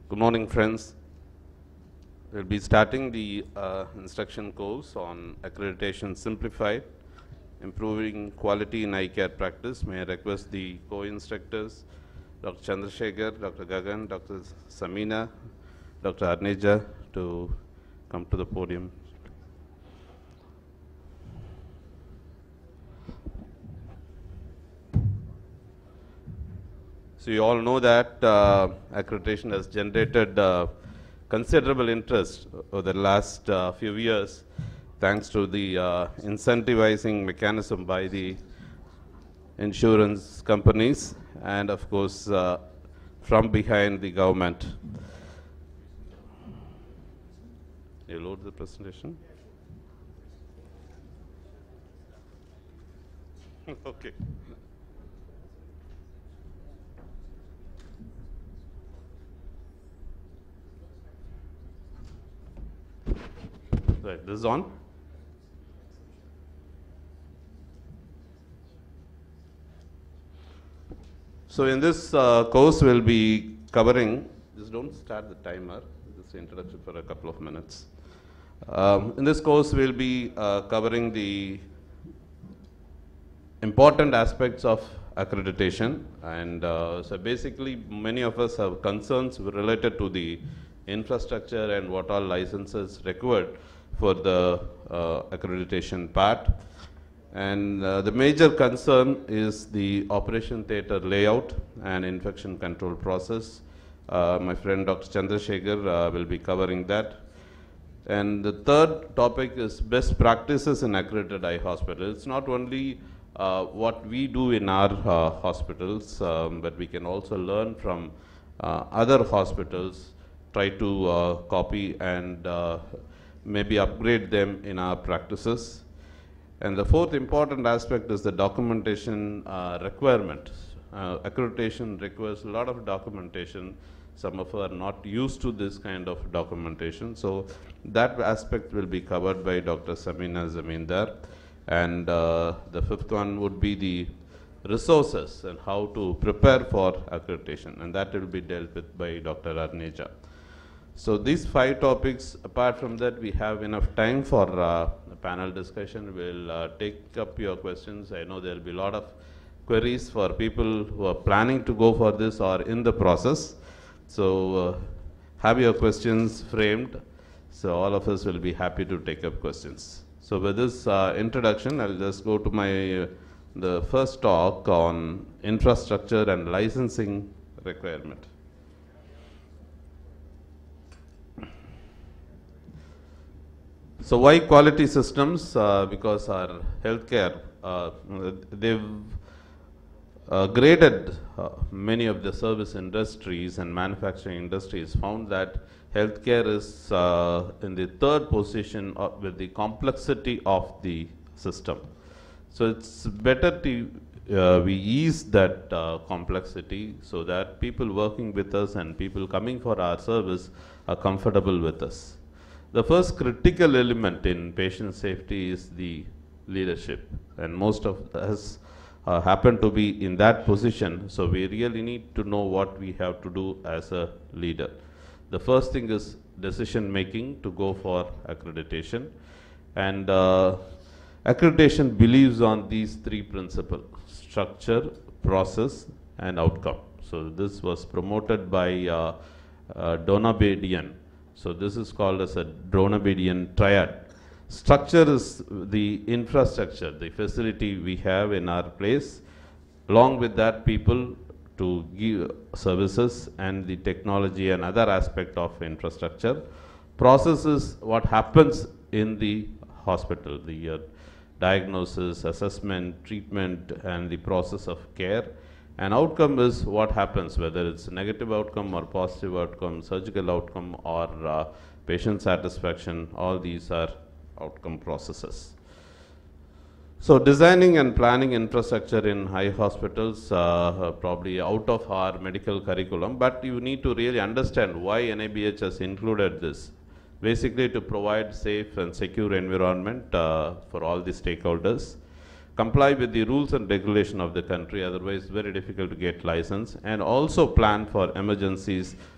Good morning, friends. We'll be starting the instruction course on Accreditation Simplified, Improving Quality in Eye Care Practice. May I request the co-instructors, Dr. Chandrasekhar, Dr. Gagan, Dr. Samina, Dr. Arneja, to come to the podium. So you all know that accreditation has generated considerable interest over the last few years, thanks to the incentivizing mechanism by the insurance companies and of course from behind the government. You load the presentation? Okay. Right, this is on. So in this course we'll be covering, just don't start the timer, just introduction for a couple of minutes. In this course we'll be covering the important aspects of accreditation, and so basically many of us have concerns related to the infrastructure and what all licenses required for the accreditation part. And the major concern is the operation theatre layout and infection control process. My friend Dr. Chandrasekhar will be covering that. And the third topic is best practices in accredited eye hospitals. It's not only what we do in our hospitals, but we can also learn from other hospitals, try to copy and maybe upgrade them in our practices. And the fourth important aspect is the documentation requirement. Accreditation requires a lot of documentation. Some of us are not used to this kind of documentation. So that aspect will be covered by Dr. Samina Zamindar. And the fifth one would be the resources and how to prepare for accreditation. And that will be dealt with by Dr. Arneja. So these 5 topics, apart from that, we have enough time for a panel discussion. We'll take up your questions. I know there will be a lot of queries for people who are planning to go for this or in the process. So have your questions framed. So all of us will be happy to take up questions. So with this introduction, I'll just go to my the first talk on infrastructure and licensing requirement. So why quality systems? Because our healthcare, they've graded many of the service industries and manufacturing industries found that healthcare is in the third position with the complexity of the system. So it's better to we ease that complexity so that people working with us and people coming for our service are comfortable with us. The first critical element in patient safety is the leadership, and most of us happen to be in that position, so we really need to know what we have to do as a leader. The first thing is decision making to go for accreditation, and accreditation believes on these 3 principles: structure, process, and outcome. So this was promoted by Donabedian. So this is called as a Donabedian triad. Structure is the infrastructure, the facility we have in our place. Along with that, people to give services and the technology and other aspect of infrastructure. Process is what happens in the hospital, the diagnosis, assessment, treatment, and the process of care. And outcome is what happens, whether it's negative outcome or positive outcome, surgical outcome or patient satisfaction, all these are outcome processes. So designing and planning infrastructure in high hospitals probably out of our medical curriculum, but you need to really understand why NIBH has included this. Basically to provide safe and secure environment for all the stakeholders, comply with the rules and regulation of the country, otherwise very difficult to get license, and also plan for emergencies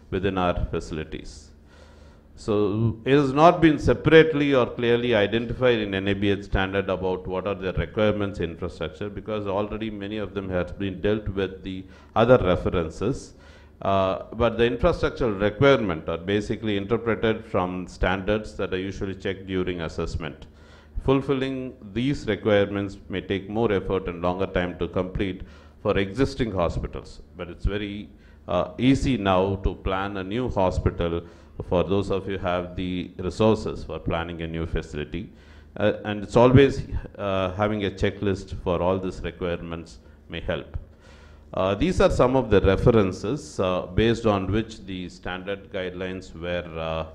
within our facilities. So it has not been separately or clearly identified in NABH standard about what are the requirements in infrastructure, because already many of them have been dealt with the other references. But the infrastructural requirement are basically interpreted from standards that are usually checked during assessment. Fulfilling these requirements may take more effort and longer time to complete for existing hospitals, but it's very easy now to plan a new hospital for those of you who have the resources for planning a new facility. And it's always having a checklist for all these requirements may help. These are some of the references based on which the standard guidelines were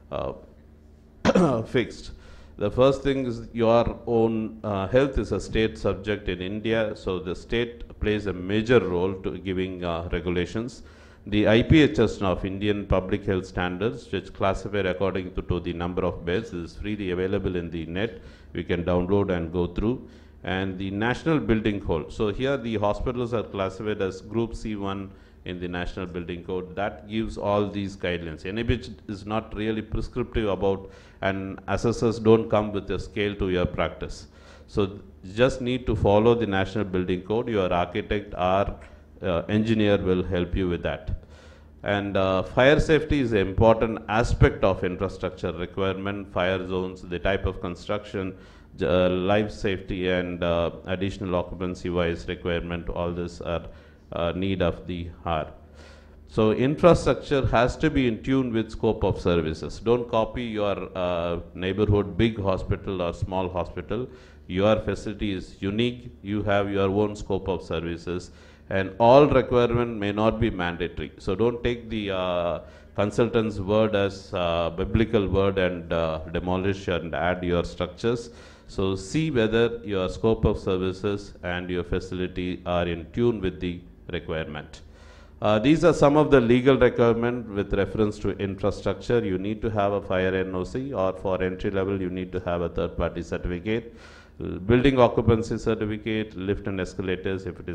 fixed. The first thing is your own health is a state subject in India, so the state plays a major role to giving regulations. The IPHS of Indian Public Health Standards, which classified according to the number of beds, is freely available in the net. We can download and go through. And the National Building Code. So here the hospitals are classified as Group C1 in the National Building Code. That gives all these guidelines. NABH is not really prescriptive about, and assessors don't come with a scale to your practice. So just need to follow the National Building Code. Your architect or engineer will help you with that. And fire safety is an important aspect of infrastructure requirement, fire zones, the type of construction, life safety and additional occupancy wise requirement, all this are need of the hour. So infrastructure has to be in tune with scope of services. Don't copy your neighborhood big hospital or small hospital. Your facility is unique. You have your own scope of services, and all requirement may not be mandatory. So don't take the consultant's word as biblical word and demolish and add your structures. So see whether your scope of services and your facility are in tune with the requirement. These are some of the legal requirements with reference to infrastructure. You need to have a fire NOC, or for entry level you need to have a third party certificate. Building occupancy certificate, lift and escalators if it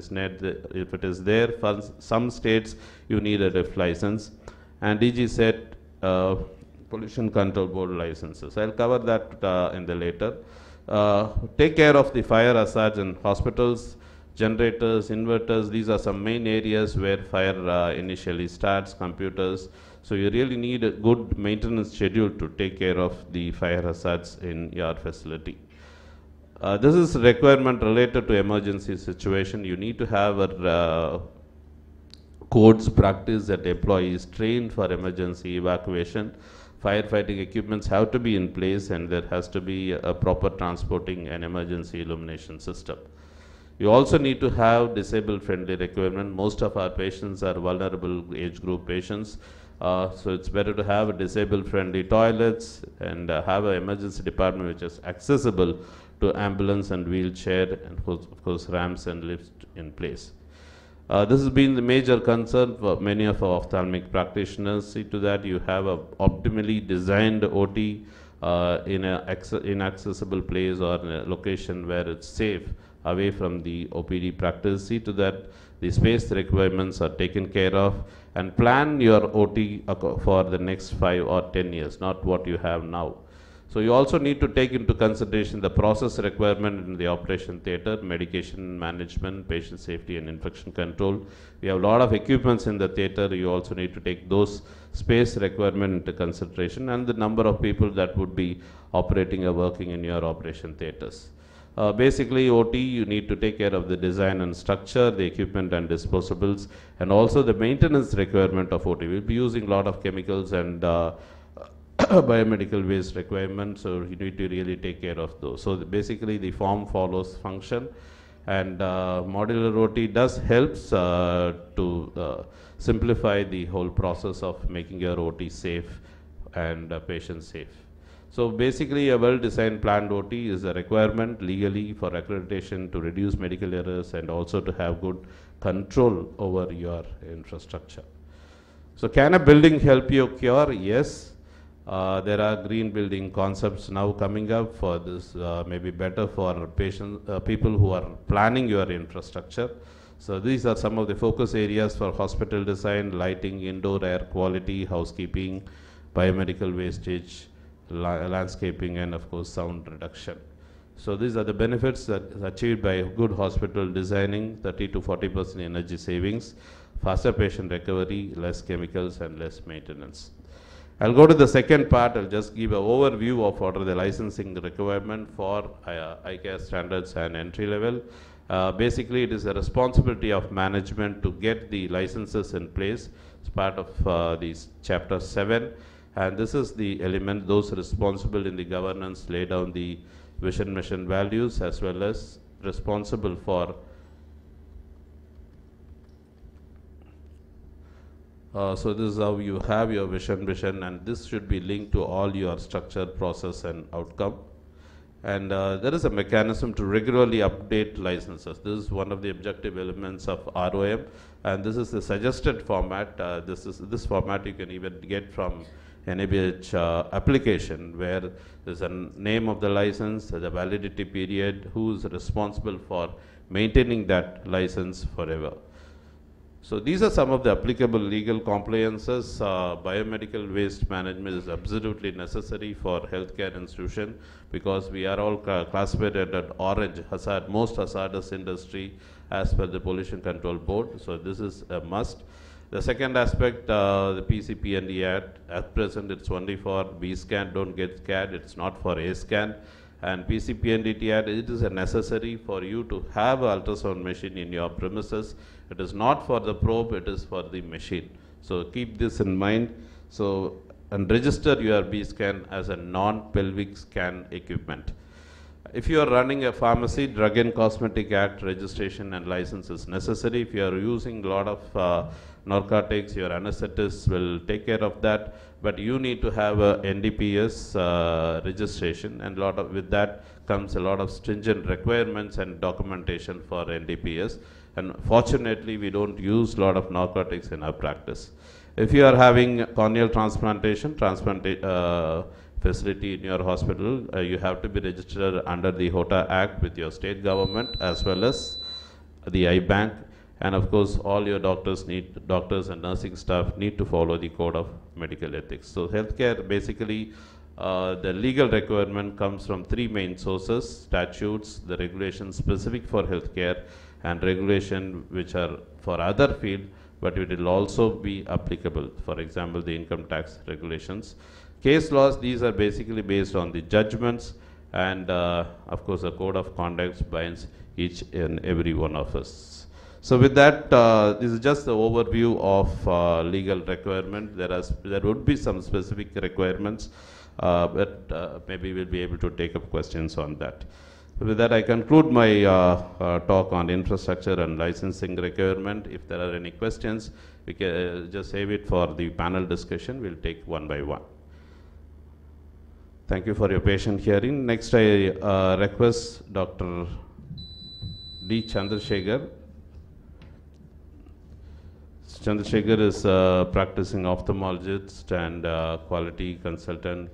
is there. For some states you need a lift license, and DG said pollution control board licenses. I'll cover that in the later. Take care of the fire hazards in hospitals, generators, inverters. These are some main areas where fire initially starts, computers. So you really need a good maintenance schedule to take care of the fire hazards in your facility. This is a requirement related to emergency situation. You need to have a codes practice that employees trained for emergency evacuation. Firefighting equipments have to be in place, and there has to be a proper transporting and emergency illumination system. You also need to have disabled friendly requirement. Most of our patients are vulnerable age group patients. So it's better to have a disabled friendly toilets and have an emergency department which is accessible to ambulance and wheelchair, and of course ramps and lifts in place. This has been the major concern for many of our ophthalmic practitioners. See to that you have a optimally designed OT in an inaccessible place or in a location where it's safe away from the OPD practice. See to that the space requirements are taken care of, and plan your OT for the next 5 or 10 years, not what you have now. So you also need to take into consideration the process requirement in the operation theater, medication management, patient safety and infection control. We have a lot of equipments in the theater. You also need to take those space requirement into consideration, and the number of people that would be operating or working in your operation theaters. Basically OT, you need to take care of the design and structure, the equipment and disposables, and also the maintenance requirement of OT. We'll be using a lot of chemicals and biomedical waste requirements, so you need to really take care of those. So basically the form follows function, and modular OT does helps to simplify the whole process of making your OT safe and patient safe. So basically a well-designed planned OT is a requirement legally for accreditation to reduce medical errors and also to have good control over your infrastructure. So can a building help you cure? Yes. There are green building concepts now coming up for this, maybe better for people who are planning your infrastructure. So these are some of the focus areas for hospital design: lighting, indoor air quality, housekeeping, biomedical wastage, landscaping, and of course sound reduction. So these are the benefits that is achieved by good hospital designing: 30 to 40% energy savings, faster patient recovery, less chemicals and less maintenance. I'll go to the second part. I'll just give an overview of what are the licensing requirement for ICAR standards and entry level. Basically, it is a responsibility of management to get the licenses in place. It's part of this chapter 7, and this is the element. Those responsible in the governance lay down the vision, mission, values, as well as responsible for so this is how you have your vision, and this should be linked to all your structure, process, and outcome. And there is a mechanism to regularly update licenses. This is one of the objective elements of ROM, and this is the suggested format. This format you can even get from NABH application, where there's a name of the license, the validity period, who is responsible for maintaining that license forever. So these are some of the applicable legal compliances. Biomedical waste management is absolutely necessary for healthcare institution, because we are all classified at orange, hazard, most hazardous industry as per the Pollution Control Board. So this is a must. The second aspect, the PCPND Act, at present it's only for B scan, don't get scared, it's not for A scan. And PCPND Act, it is a necessary for you to have an ultrasound machine in your premises. It is not for the probe, it is for the machine. So keep this in mind. So, and register your B scan as a non-pelvic scan equipment. If you are running a pharmacy, Drug and Cosmetic Act registration and license is necessary. If you are using a lot of narcotics, your anesthetist will take care of that, but you need to have a NDPS registration, and with that comes a lot of stringent requirements and documentation for NDPS. And fortunately, we don't use a lot of narcotics in our practice. If you are having corneal transplantation facility in your hospital, you have to be registered under the HOTA Act with your state government as well as the iBank. And of course, all your doctors and nursing staff need to follow the code of medical ethics. So healthcare, basically, the legal requirement comes from three main sources: statutes, the regulations specific for healthcare, and regulation which are for other field, but it will also be applicable. For example, the income tax regulations. Case laws, these are basically based on the judgments, and of course, the code of conduct binds each and every one of us. So with that, this is just the overview of legal requirement. There would be some specific requirements, but maybe we'll be able to take up questions on that. With that, I conclude my talk on infrastructure and licensing requirement. If there are any questions, we can just save it for the panel discussion. We'll take one by one. Thank you for your patient hearing. Next, I request Dr. D. Chandrasekhar. Chandrasekhar is a practicing ophthalmologist and quality consultant.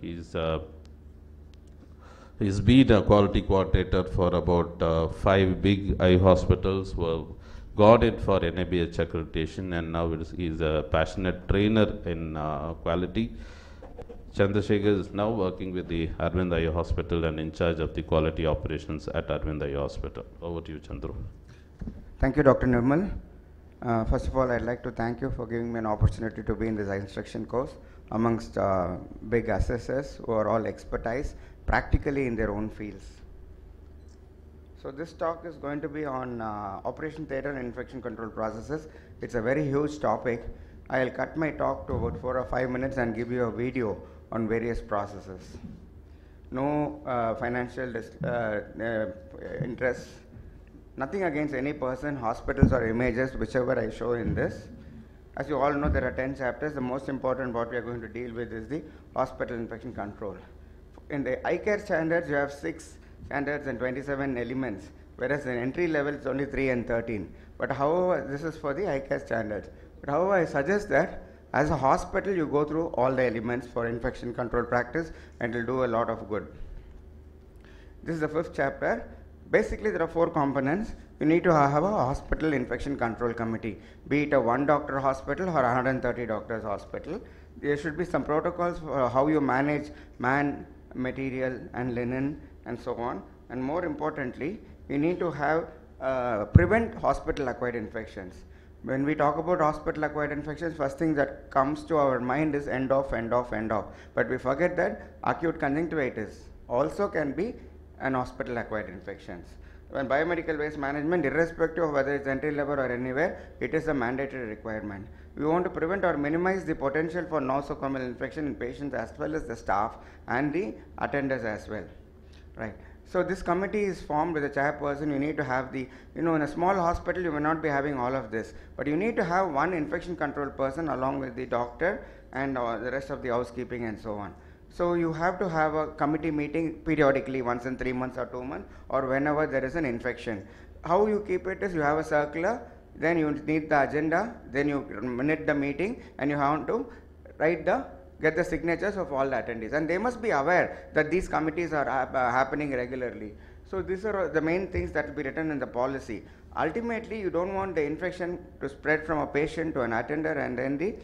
He's been a quality coordinator for about 5 big eye hospitals who have got it for NABH accreditation, and now he's a passionate trainer in quality. Chandrasekhar is now working with the Arvind Eye Hospital and in charge of the quality operations at Arvind Eye Hospital. Over to you, Chandru. Thank you, Dr. Nirmal. First of all, I'd like to thank you for giving me an opportunity to be in this eye instruction course amongst big assessors who are all expertise practically in their own fields. So this talk is going to be on operation theatre and infection control processes. It's a very huge topic. I'll cut my talk to about 4 or 5 minutes and give you a video on various processes. No financial interest, nothing against any person, hospitals or images, whichever I show in this. As you all know, there are 10 chapters. The most important what we are going to deal with is the hospital infection control. In the ICAR standards, you have 6 standards and 27 elements, whereas in entry level it's only 3 and 13. But however, this is for the ICAR standards. But however, I suggest that as a hospital, you go through all the elements for infection control practice, and it will do a lot of good. This is the 5th chapter. Basically, there are 4 components. you need to have a hospital infection control committee, be it a one doctor hospital or 130 doctors hospital. There should be some protocols for how you manage man, material and linen and so on. And more importantly, you need to have prevent hospital acquired infections. When we talk about hospital acquired infections, first thing that comes to our mind is end off. But we forget that acute conjunctivitis also can be an hospital acquired infections. When biomedical waste management, irrespective of whether it's entry level or anywhere, it is a mandatory requirement. We want to prevent or minimize the potential for nosocomial infection in patients as well as the staff and the attenders as well. Right. So this committee is formed with a chairperson. You need to have the, in a small hospital you may not be having all of this, but you need to have one infection control person along with the doctor and the rest of the housekeeping and so on. So you have to have a committee meeting periodically, once in 3 months or 2 months, or whenever there is an infection. How you keep it is you have a circular, then you need the agenda, then you minute the meeting, and you have to get the signatures of all the attendees, and they must be aware that these committees are happening regularly. So these are the main things that will be written in the policy. Ultimately, you don't want the infection to spread from a patient to an attender and then the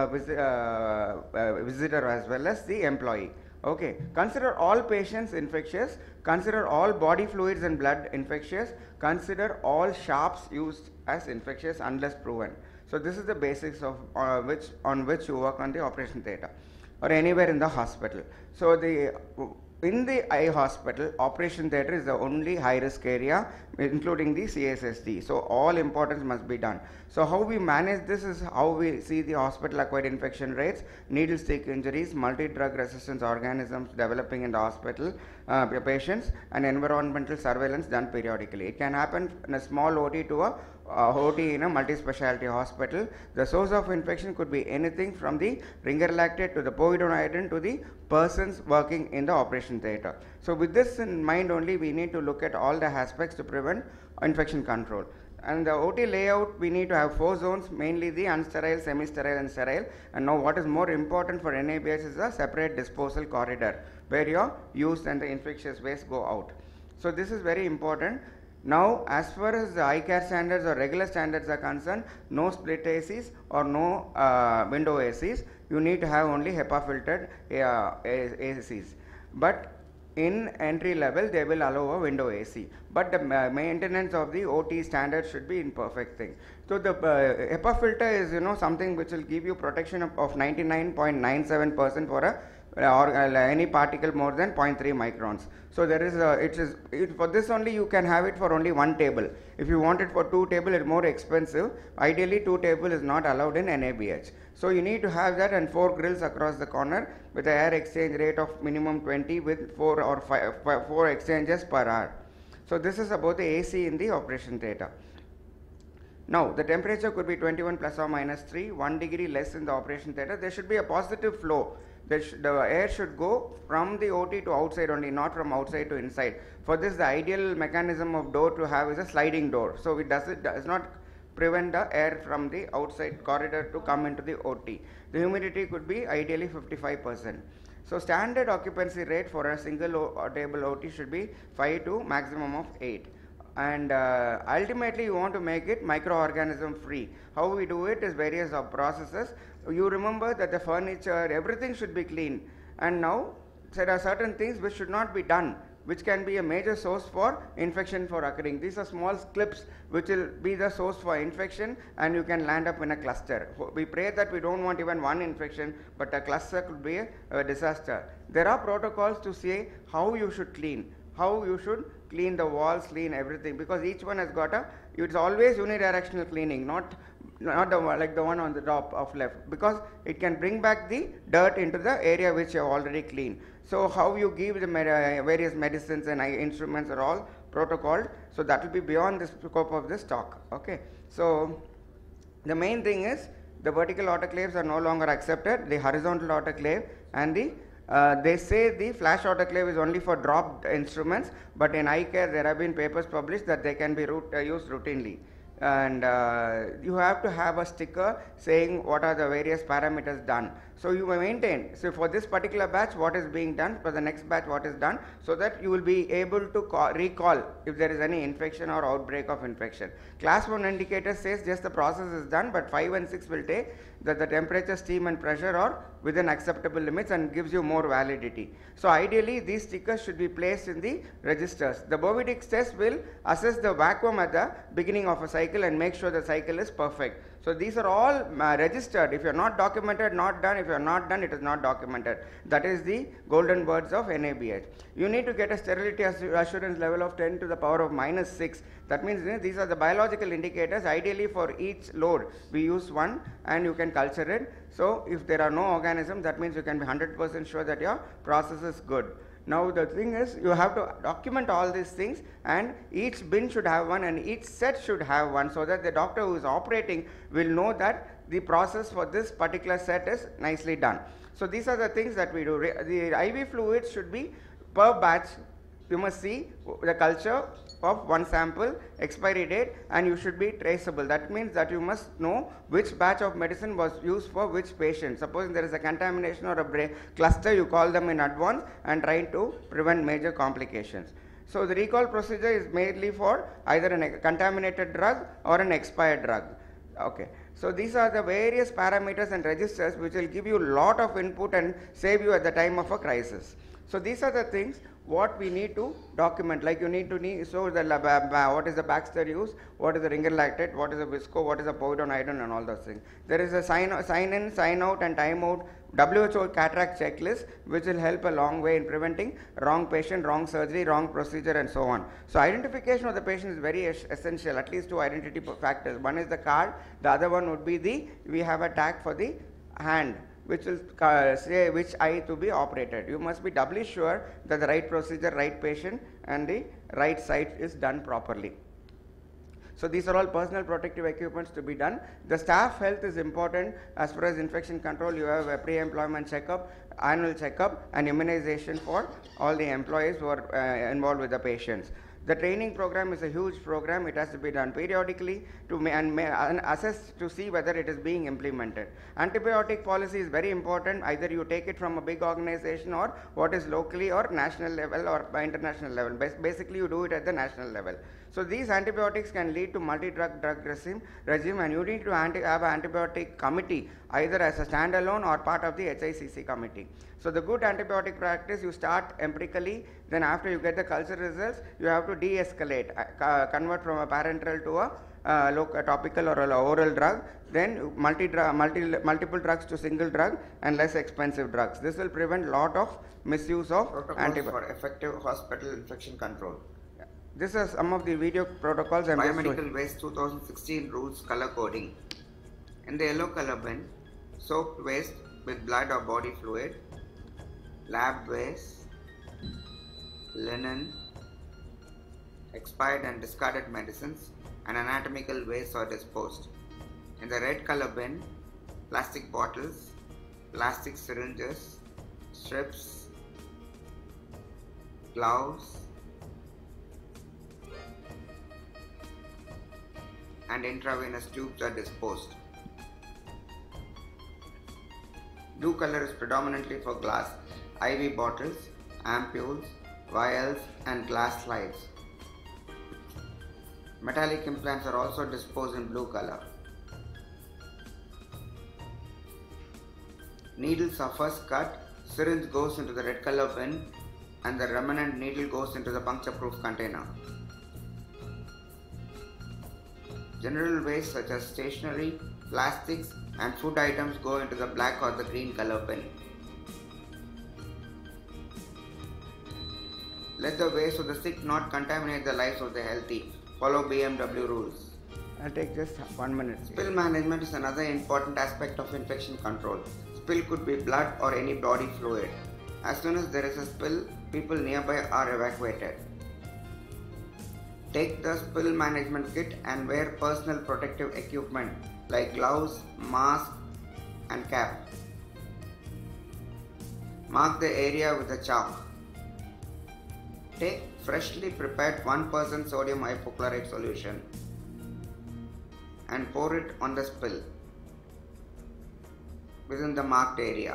visitor as well as the employee. Okay, consider all patients infectious, consider all body fluids and blood infectious, consider all sharps used as infectious unless proven. So this is the basics of on which you work on the operation theatre or anywhere in the hospital. So in the eye hospital, operation theatre is the only high risk area, including the CSSD. So all importance must be done. So how we manage this is how we see the hospital acquired infection rates, needle stick injuries, multi-drug resistance organisms developing in the hospital patients, and environmental surveillance done periodically. It can happen in a small OT to a OT in a multi-specialty hospital. The source of infection could be anything from the ringer lactate to the povidone to the persons working in the operation theatre. So with this in mind only, we need to look at all the aspects to prevent infection control. And the OT layout, we need to have 4 zones, mainly the unsterile, semi-sterile and sterile. And now what is more important for NABH is a separate disposal corridor where your used and the infectious waste go out. So this is very important. Now, as far as the eye care standards or regular standards are concerned, no split ACs or no window ACs. You need to have only HEPA filtered ACs. But in entry level, they will allow a window AC. But the maintenance of the OT standard should be in perfect thing. So the HEPA filter is something which will give you protection of 99.97% for any particle more than 0.3 microns. So there is for this only you can have it for only 1 table. If you want it for 2 table, it's more expensive. Ideally 2 table is not allowed in NABH. So you need to have that and 4 grills across the corner with an air exchange rate of minimum 20 with 4 or 4 exchanges per hour. So this is about the AC in the operation theatre. Now the temperature could be 21 plus or minus 3, 1 degree less in the operation theatre. There should be a positive flow. The air should go from the OT to outside only, not from outside to inside. For this, the ideal mechanism of door to have is a sliding door. So it does not prevent the air from the outside corridor to come into the OT. The humidity could be ideally 55%. So standard occupancy rate for a single table OT should be 5 to maximum of 8. And ultimately you want to make it microorganism free. How we do it is various processes. You remember that the furniture, everything should be clean, and now there are certain things which should not be done, which can be a major source for infection for occurring. These are small clips which will be the source for infection, and you can land up in a cluster. We pray that we don't want even one infection, but a cluster could be a disaster. There are protocols to say how you should clean, how you should clean the walls, clean everything, because each one has got it's always unidirectional cleaning, not like the one on the top of left, because it can bring back the dirt into the area which you have already cleaned. So how you give the various medicines and instruments are all protocoled, so that will be beyond the scope of this talk. Okay, so the main thing is the vertical autoclaves are no longer accepted, the horizontal autoclave and the they say the flash autoclave is only for dropped instruments, but in eye care there have been papers published that they can be used routinely. And you have to have a sticker saying what are the various parameters done. So you may maintain, so for this particular batch what is being done, for the next batch what is done, so that you will be able to recall if there is any infection or outbreak of infection. Class 1 indicator says just the process is done, but 5 and 6 will take that the temperature, steam and pressure are within acceptable limits and gives you more validity. So ideally these stickers should be placed in the registers. The Bovedics test will assess the vacuum at the beginning of a cycle and make sure the cycle is perfect. So these are all registered. If you are not documented, not done. If you are not done, it is not documented. That is the golden words of NABH. You need to get a sterility assurance level of 10 to the power of minus 6. That means these are the biological indicators. Ideally for each load we use one and you can culture it. So if there are no organisms, that means you can be 100% sure that your process is good. Now the thing is, you have to document all these things, and each bin should have one and each set should have one, so that the doctor who is operating will know that the process for this particular set is nicely done. So these are the things that we do. The IV fluids should be per batch. You must see the culture of one sample, expiry date, and you should be traceable. That means that you must know which batch of medicine was used for which patient. Suppose there is a contamination or a cluster, you call them in advance and try to prevent major complications. So the recall procedure is mainly for either a contaminated drug or an expired drug. Okay. So these are the various parameters and registers which will give you a lot of input and save you at the time of a crisis. So these are the things what we need to document. Like you need to so the what is the Baxter use, what is the Ringer lactate, what is the Visco, what is the povidone and all those things. There is a sign in, sign out and time out WHO cataract checklist which will help a long way in preventing wrong patient, wrong surgery, wrong procedure and so on. So identification of the patient is very essential, at least two identity factors. One is the card, the other one would be we have a tag for the hand, which will say which eye to be operated. You must be doubly sure that the right procedure, right patient and the right site is done properly. So these are all personal protective equipments to be done. The staff health is important. As far as infection control, you have a pre-employment checkup, annual checkup and immunization for all the employees who are involved with the patients. The training program is a huge program. It has to be done periodically to assess to see whether it is being implemented. Antibiotic policy is very important. Either you take it from a big organization or what is locally or national level or international level. Basically, you do it at the national level. So these antibiotics can lead to multi-drug regime, and you need to have an antibiotic committee either as a standalone or part of the HICC committee. So the good antibiotic practice, you start empirically, then after you get the culture results, you have to de-escalate, convert from a parenteral to a topical or a oral drug, then multiple drugs to single drug and less expensive drugs. This will prevent a lot of misuse of antibiotics. For effective hospital infection control. This is some of the video protocols. Biomedical Waste 2016 rules color coding. In the yellow color bin, soaked waste with blood or body fluid, lab waste, linen, expired and discarded medicines, and anatomical waste are disposed. In the red color bin, plastic bottles, plastic syringes, strips, gloves, and intravenous tubes are disposed. Blue color is predominantly for glass, IV bottles, ampules, vials and glass slides. Metallic implants are also disposed in blue color. Needles are first cut, syringe goes into the red color bin and the remnant needle goes into the puncture proof container. General waste such as stationery, plastics and food items go into the black or the green color bin. Let the waste of the sick not contaminate the lives of the healthy. Follow BMW rules. I'll take just 1 minute. Spill management is another important aspect of infection control. Spill could be blood or any body fluid. As soon as there is a spill, people nearby are evacuated. Take the spill management kit and wear personal protective equipment like gloves, mask and cap. Mark the area with a chalk. Take freshly prepared 1% sodium hypochlorite solution and pour it on the spill. within the marked area.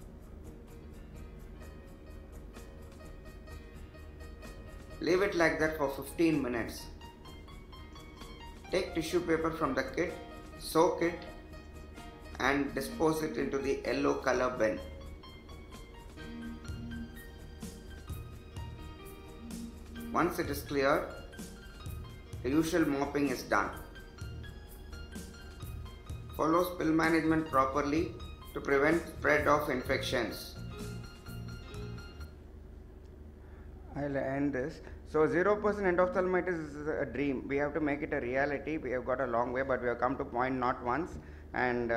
Leave it like that for 15 minutes. Take tissue paper from the kit, soak it and dispose it into the yellow color bin. Once it is cleared, the usual mopping is done. Follow spill management properly to prevent spread of infections. I'll end this. So 0% endophthalmitis is a dream. We have to make it a reality. We have got a long way, but we have come to point not once. And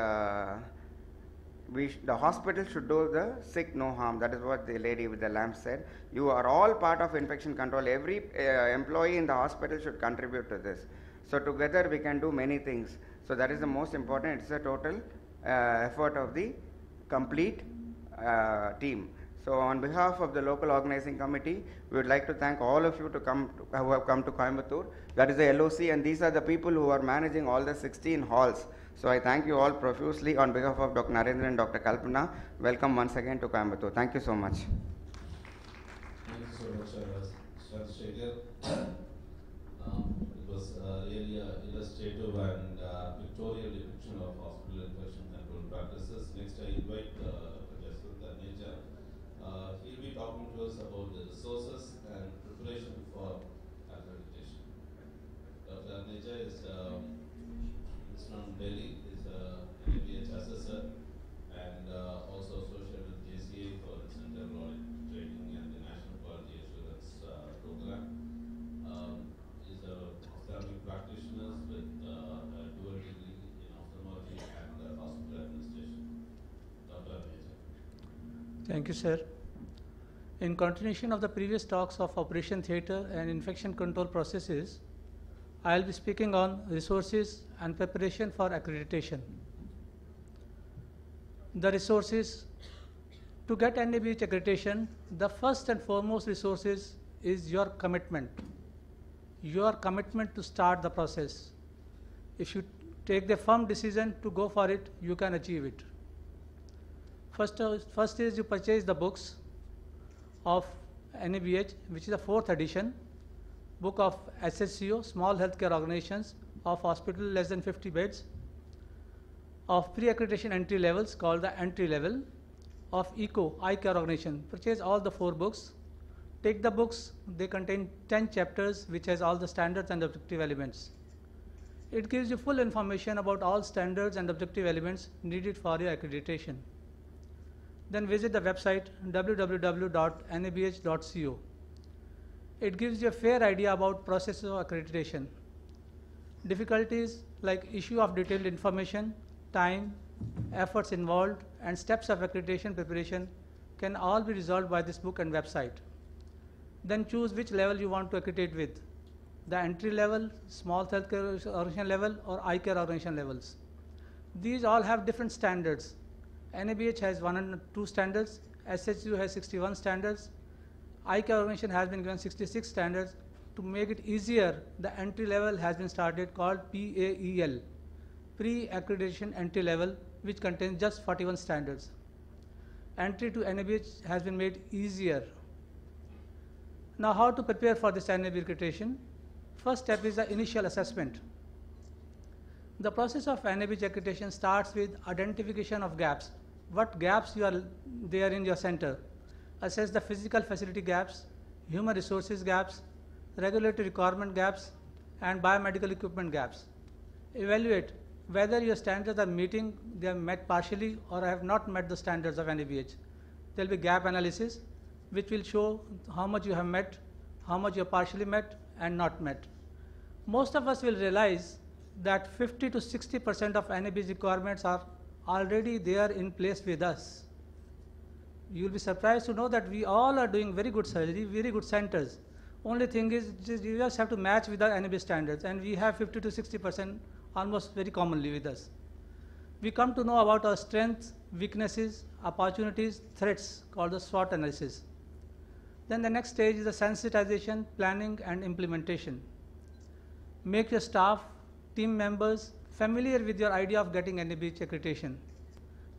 the hospital should do the sick no harm. That is what the lady with the lamp said. You are all part of infection control. Every employee in the hospital should contribute to this. So together we can do many things. So that is the most important. It's a total effort of the complete team. So on behalf of the local organizing committee, we would like to thank all of you who have come to Coimbatore. That is the LOC, and these are the people who are managing all the 16 halls. So I thank you all profusely on behalf of Dr. Narendra and Dr. Kalpana. Welcome once again to Coimbatore. Thank you so much. Thank you so much, Chandrasekhar. It was really an illustrative and pictorial depiction of hospital infection control practices. Next, I invite Professor Dhaneja. He'll be talking to us about the resources and preparation for accreditation. Dr. Dhaneja is from Delhi, is a NABH assessor and also associated with JCA for its internal audit training and the National Quality Assurance program. Is a ophthalmic practitioner with a dual degree in ophthalmology and hospital administration. Dr. Dhaneja. Thank you, sir. In continuation of the previous talks of operation theatre and infection control processes, I will be speaking on resources and preparation for accreditation. The resources to get NABH accreditation, the first and foremost resources is your commitment to start the process. If you take the firm decision to go for it, you can achieve it. First is you purchase the books of NABH, which is the 4th edition, book of SHCO, Small Healthcare Organizations of Hospital less than 50 beds, of pre-accreditation entry levels called the entry level, of ECO, Eye Care Organization. Purchase all the 4 books. Take the books, they contain 10 chapters which has all the standards and objective elements. It gives you full information about all standards and objective elements needed for your accreditation. Then visit the website www.nabh.co. It gives you a fair idea about process of accreditation. Difficulties like issue of detailed information, time, efforts involved, and steps of accreditation preparation can all be resolved by this book and website. Then choose which level you want to accredit with, the entry level, small healthcare organization level, or eye care organization levels. These all have different standards. NABH has 102 standards, SHU has 61 standards, Eye Care Organization has been given 66 standards. To make it easier, the entry level has been started called PAEL, Pre-Accreditation Entry Level, which contains just 41 standards. Entry to NABH has been made easier. Now, how to prepare for this NABH accreditation? First step is the initial assessment. The process of NABH accreditation starts with identification of gaps. What gaps are there in your center? Assess the physical facility gaps, human resources gaps, regulatory requirement gaps, and biomedical equipment gaps. Evaluate whether your standards are meeting, they are met partially or have not met the standards of NABH. There will be gap analysis, which will show how much you have met, how much you have partially met and not met. Most of us will realize that 50 to 60% of NABH requirements are already there in place with us. You will be surprised to know that we all are doing very good surgery, very good centers. Only thing is, you just have to match with the NABH standards, and we have 50 to 60% almost very commonly with us. We come to know about our strengths, weaknesses, opportunities, threats, called the SWOT analysis. Then the next stage is the sensitization, planning, and implementation. Make your staff, team members familiar with your idea of getting NABH accreditation.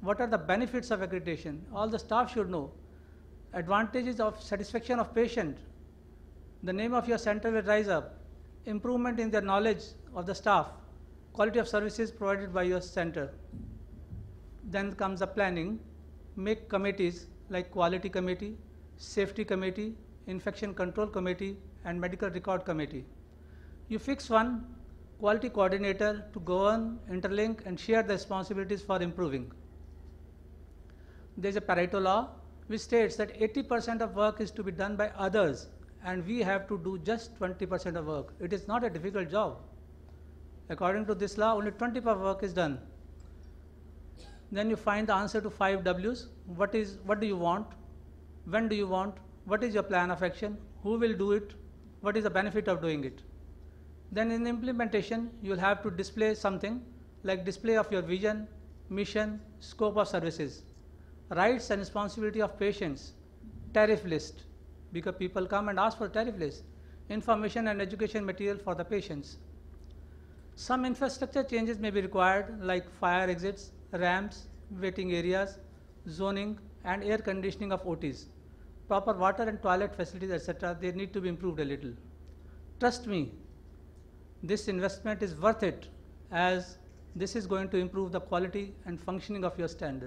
What are the benefits of accreditation? All the staff should know. Advantages of satisfaction of patient. The name of your center will rise up. Improvement in the knowledge of the staff. Quality of services provided by your center. Then comes the planning. Make committees like quality committee, safety committee, infection control committee, and medical record committee. You fix one quality coordinator to govern, interlink, and share the responsibilities for improving. There is a Pareto law which states that 80% of work is to be done by others, and we have to do just 20% of work. It is not a difficult job. According to this law, only 20% of work is done. Then you find the answer to 5 W's. What do you want? When do you want? What is your plan of action? Who will do it? What is the benefit of doing it? Then in implementation, you will have to display something like display of your vision, mission, scope of services, rights and responsibility of patients, tariff list, because people come and ask for tariff list, information and education material for the patients. Some infrastructure changes may be required like fire exits, ramps, waiting areas, zoning, and air conditioning of OTs. Proper water and toilet facilities, etc., they need to be improved a little. Trust me, this investment is worth it, as this is going to improve the quality and functioning of your standard.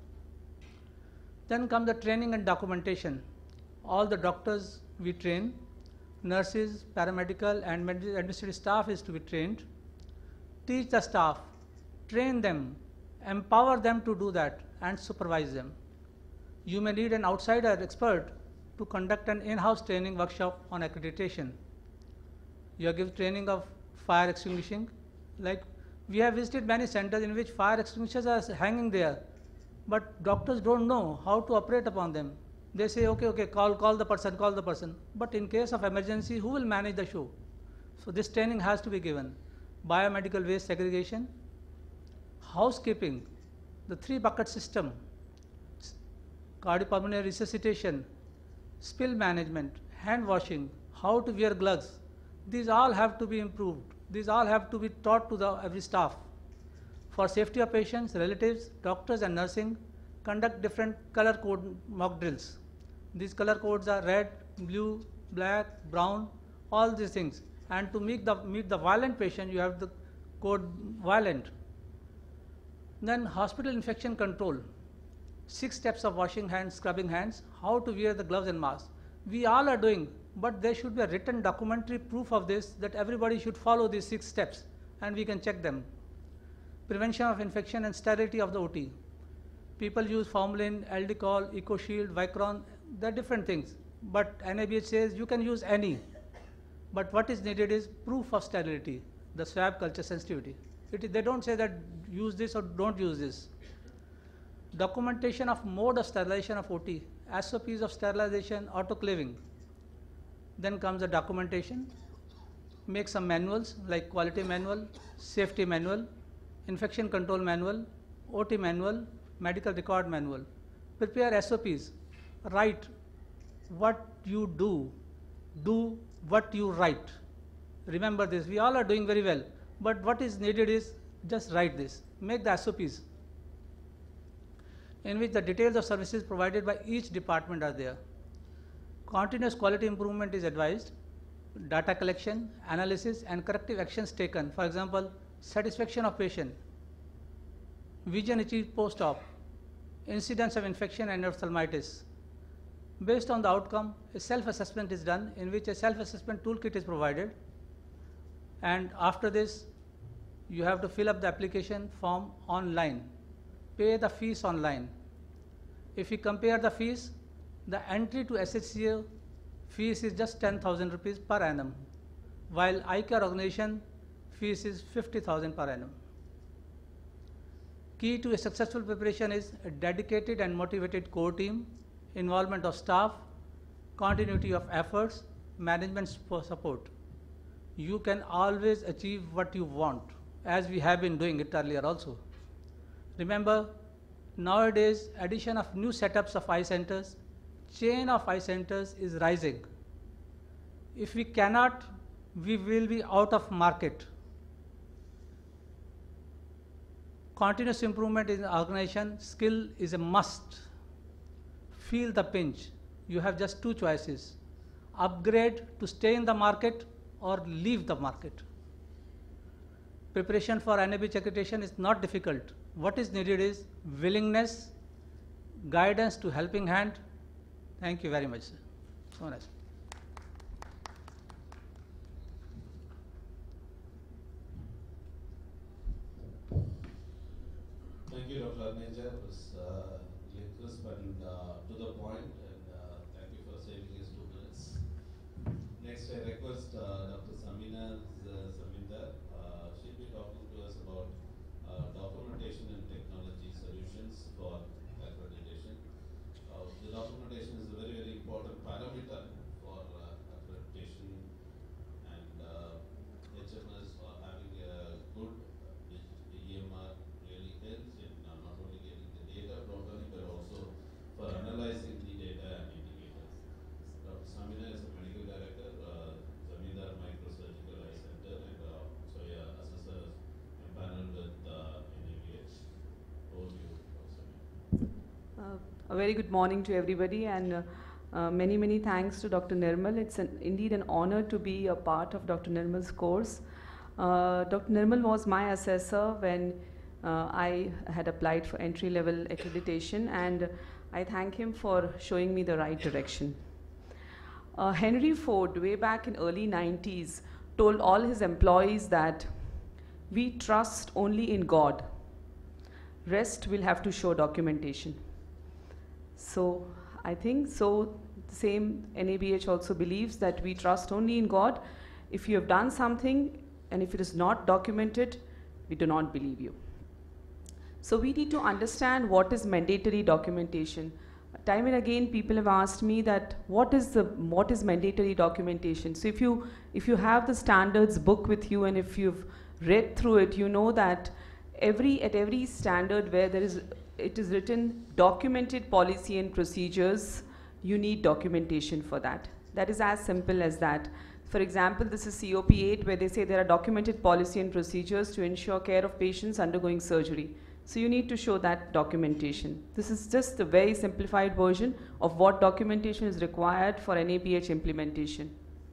Then come the training and documentation. All the doctors we train, nurses, paramedical, and administrative staff is to be trained. Teach the staff, train them, empower them to do that, and supervise them. You may need an outsider expert to conduct an in-house training workshop on accreditation. You give training of fire extinguishing. Like we have visited many centers in which fire extinguishers are hanging there, but doctors don't know how to operate upon them. They say, okay, call the person. But in case of emergency, who will manage the show? So this training has to be given. Biomedical waste segregation, housekeeping, the 3-bucket system, cardiopulmonary resuscitation, spill management, hand washing, how to wear gloves. These all have to be improved. These all have to be taught to every staff. For safety of patients, relatives, doctors, and nursing, conduct different color code mock drills. These color codes are red, blue, black, brown, all these things. And to meet the violent patient, you have the code violent. Then hospital infection control. 6 steps of washing hands, scrubbing hands, how to wear the gloves and masks. We all are doing, but there should be a written documentary proof of this, that everybody should follow these 6 steps, and we can check them. Prevention of infection and sterility of the OT. People use formalin, Aldicol, EcoShield, Vicron, they are different things. But NABH says you can use any. But what is needed is proof of sterility, the swab culture sensitivity. They don't say that use this or don't use this. Documentation of mode of sterilization of OT, SOPs of sterilization, autoclaving. Then comes the documentation. Make some manuals like quality manual, safety manual, infection control manual, OT manual, medical record manual. Prepare SOPs. Write what you do what you write. Remember this, we all are doing very well, but what is needed is just write this. Make the SOPs in which the details of services provided by each department are there. Continuous quality improvement is advised. Data collection, analysis, and corrective actions taken. For example, satisfaction of patient, vision achieved post-op, incidence of infection and endophthalmitis. Based on the outcome, a self-assessment is done, in which a self-assessment toolkit is provided. And after this, you have to fill up the application form online. Pay the fees online. If you compare the fees, the entry to SHCA fees is just 10,000 rupees per annum, while ICAR organization fees is 50,000 per annum. Key to a successful preparation is a dedicated and motivated core team, involvement of staff, continuity of efforts, management support. You can always achieve what you want, as we have been doing it earlier also. Remember, nowadays addition of new setups of eye centers, chain of eye centers is rising. If we cannot, we will be out of market. Continuous improvement in the organization, skill is a must. Feel the pinch. You have just two choices. Upgrade to stay in the market or leave the market. Preparation for NABH accreditation is not difficult. What is needed is willingness, guidance to helping hand. Thank you very much, sir. So nice. Thank you, Dr. Arneja. It was really crisp and to the point, and thank you for saving us 2 minutes. Next, I request Dr. Samina Samindar. She'll be talking to us about documentation and technology solutions for accreditation. The documentation is a very, very important parameter for accreditation, and HMS having a good EMR really helps in not only getting the data properly, but also for analyzing the data and indicators. Dr. Samina is a medical director, Zamindar Microsurgical Eye Center, and Soya assessor empaneled with NABH. Over to you, Dr. Samina. A very good morning to everybody, and many, many thanks to Dr. Nirmal. It's indeed an honor to be a part of Dr. Nirmal's course. Dr. Nirmal was my assessor when I had applied for entry-level accreditation, and I thank him for showing me the right direction. Henry Ford, way back in early 90s, told all his employees that we trust only in God. Rest will have to show documentation. So I think so the same NABH also believes that we trust only in God. If you have done something and if it is not documented, we do not believe you. So we need to understand what is mandatory documentation. Time and again people have asked me that what is mandatory documentation. So if you have the standards book with you and if you've read through it, you know that at every standard where it is written documented policy and procedures, you need documentation for that. That is as simple as that. For example, this is COP8 where they say there are documented policy and procedures to ensure care of patients undergoing surgery. So you need to show that documentation. This is just a very simplified version of what documentation is required for NABH implementation.